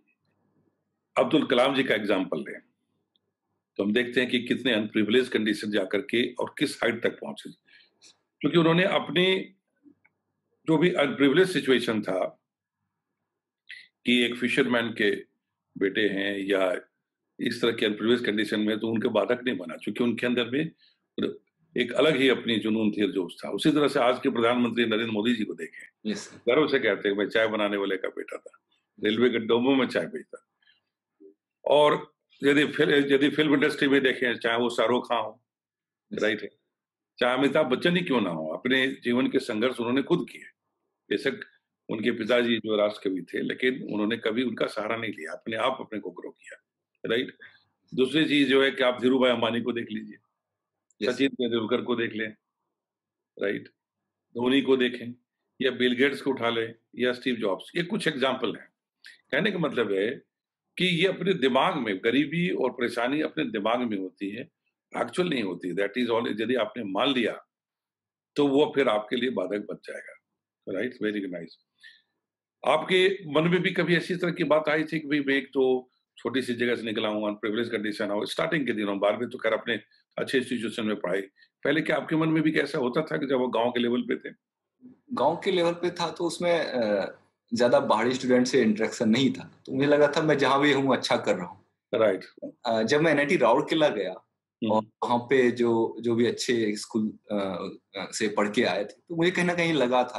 अब्दुल कलाम जी का एग्जाम्पल लें, तो हम देखते हैं कि कितने अनप्रिविलेज कंडीशन जाकर के और किस हाइट तक पहुंचे, क्योंकि उन्होंने अपनी जो भी अनप्रिविलेज सिचुएशन था कि एक फिशरमैन के बेटे हैं या इस तरह के अनप्रिविलेज कंडीशन में, तो उनके बाधक नहीं बना, क्योंकि उनके अंदर में एक अलग ही अपनी जुनून थी, जोश था। उसी तरह से आज के प्रधानमंत्री नरेंद्र मोदी जी को देखें, Yes. गर्व से कहते हैं मैं चाय बनाने वाले का बेटा था, रेलवे के डोमों में चाय बेचता। और यदि फिल्म यदि फिल्म इंडस्ट्री में देखें, चाहे वो शाहरुख खान हो, राइट है, चाहे अमिताभ बच्चन ही क्यों ना हो, अपने जीवन के संघर्ष उन्होंने खुद किए। बेशक उनके पिताजी जो राष्ट्रकवि थे, लेकिन उन्होंने कभी उनका सहारा नहीं लिया, अपने आप अपने को ग्रो किया, राइट। दूसरी चीज जो है कि आप धीरू भाई अंबानी को देख लीजिए, Yes. सचिन तेंदुलकर को देख लें, राइट, धोनी को देखें, या बिल गेट्स को उठा लें, या स्टीव जॉब्स। ये कुछ एग्जाम्पल हैं। कहने का मतलब है कि ये अपने दिमाग में, गरीबी और परेशानी अपने दिमाग में होती है, एक्चुअल नहीं होती। That is all. यदि आपने मान लिया तो वो फिर आपके लिए बाधक बन जाएगा, राइट। Very nice. आपके मन में भी कभी ऐसी तरह की बात आई थी कि भाई मैं एक तो छोटी सी जगह से निकला हूँ, अनप्रिविलेज कंडीशन हो, स्टार्टिंग के दिनों, बाद में तो खैर अपने अच्छे इंस्टीट्यूशन में पढ़ाई, पहले क्या आपके मन में भी कैसा होता था कि जब वो गांव के लेवल पे थे? गांव के लेवल पे था तो उसमें अ, ज्यादा बाहरी स्टूडेंट से इंटरेक्शन नहीं था, तो मुझे लगा था मैं जहाँ भी हूँ अच्छा कर रहा हूँ। राइट। अ, जब मैं एन आई टी राउरकेला गया और हम्म, वहाँ पे जो जो भी अच्छे स्कूल अ, अ, से पढ़ के आए थे, तो मुझे कहीं ना कहीं लगा था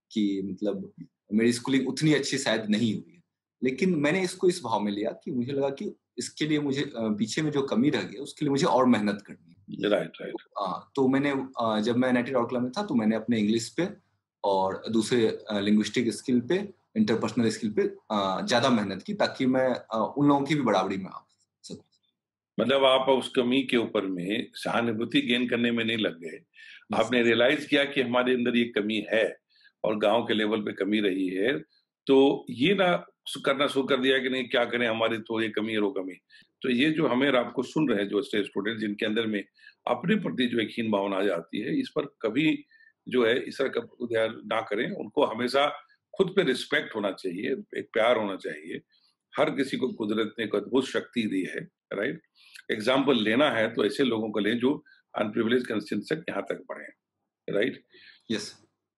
कि मतलब मेरी स्कूलिंग उतनी अच्छी शायद नहीं हुई है, लेकिन मैंने इसको इस भाव में लिया कि मुझे लगा कि इसके लिए मुझे पीछे में जो कमी रह गई उसके लिए मुझे और मेहनत करनी है। Right right. हाँ, तो मैंने जब मैं नाइन्टी आउट क्लब में था तो मैंने अपने इंग्लिश पे और दूसरे लिंग्विस्टिक स्किल पे, इंटरपर्सनल स्किल पे ज्यादा मेहनत की ताकि मैं उन लोगों की भी बराबरी में आ सकूं। मतलब आप उस कमी के ऊपर में सहानुभूति गेन करने में नहीं लग गए, आपने रियलाइज किया कि हमारे अंदर ये कमी है और गांव के लेवल पे कमी रही है, तो ये ना करना शुरू कर दिया कि नहीं क्या करें, हमारी तो ये कमी है वो कमी। तो ये जो हमें आपको सुन रहे हैं जो स्टूडेंट जिनके अंदर में अपने प्रति जो एक हीन भावना आ जाती है, इस पर कभी जो है इस तरह का ध्यान ना करें। उनको हमेशा खुद पे रिस्पेक्ट होना चाहिए, एक प्यार होना चाहिए। हर किसी को कुदरत ने एक अद्भुत शक्ति दी है, राइट। एग्जाम्पल लेना है तो ऐसे लोगों को लें जो अनप्रिविलेज कंस्टिट्यूएंसी से यहाँ तक बढ़े, राइट। यस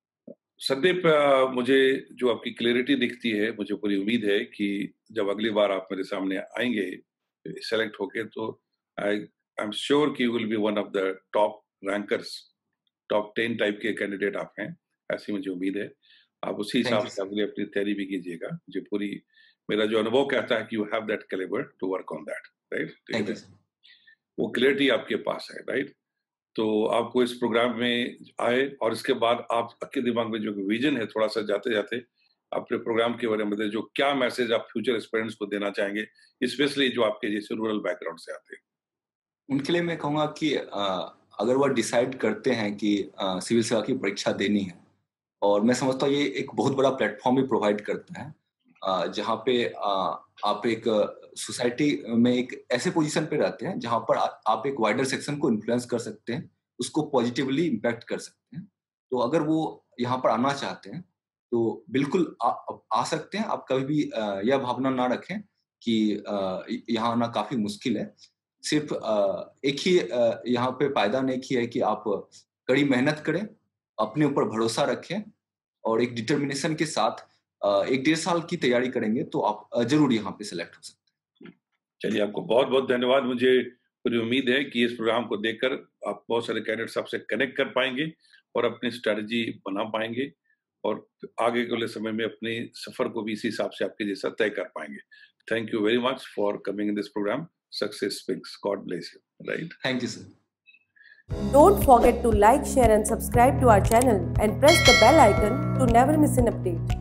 संदीप, मुझे जो आपकी क्लैरिटी दिखती है, मुझे पूरी उम्मीद है कि जब अगली बार आप मेरे सामने आएंगे सेलेक्ट होके, तो आई आई एम श्योर कि you will be one of the top rankers, top ten type के कैंडिडेट आप हैं, ऐसी मुझे उम्मीद है। आप उसी हिसाब से अगली अपनी तैयारी भी कीजिएगा। मुझे पूरी मेरा जो अनुभव कहता है कि you have that calibre to work on that, right. वो क्लैरिटी आपके पास है, राइट। तो आपको इस प्रोग्राम में आए और इसके बाद आपके दिमाग में जो विजन है, थोड़ा सा जाते जाते अपने प्रोग्राम के बारे में जो क्या मैसेज आप फ्यूचर एस्पिरेंट्स को देना चाहेंगे, स्पेशली जो आपके जैसे रूरल बैकग्राउंड से आते हैं? उनके लिए मैं कहूँगा कि अगर वह डिसाइड करते हैं कि सिविल सेवा की परीक्षा देनी है, और मैं समझता हूँ ये एक बहुत बड़ा प्लेटफॉर्म भी प्रोवाइड करता है जहाँ पे आप एक सोसाइटी में एक ऐसे पोजीशन पे रहते हैं जहाँ पर आप एक वाइडर सेक्शन को इन्फ्लुएंस कर सकते हैं, उसको पॉजिटिवली इम्पैक्ट कर सकते हैं। तो अगर वो यहाँ पर आना चाहते हैं तो बिल्कुल आ, आ सकते हैं। आप कभी भी यह भावना ना रखें कि यहाँ आना काफी मुश्किल है। सिर्फ एक ही यहाँ पे पायदान एक ही है कि आप कड़ी मेहनत करें, अपने ऊपर भरोसा रखें और एक डिटर्मिनेशन के साथ एक डेढ़ साल की तैयारी करेंगे तो आप जरूर यहाँ पे सिलेक्ट हो सकते हैं। चलिए, आपको बहुत बहुत धन्यवाद। मुझे पूरी उम्मीद है कि इस प्रोग्राम को देखकर आप बहुत सारे कैंडिडेट्स आपसे कनेक्ट कर पाएंगे और अपनी स्ट्रेटजी बना पाएंगे और आगे के समय में अपने सफर को भी इसी हिसाब से आपके जैसा तय कर पाएंगे। Thank you very much for coming in this programme. Success Speaks. God bless you. Right? Thank you, sir. Don't forget to like, share and subscribe to our channel and press the bell icon to never miss an update.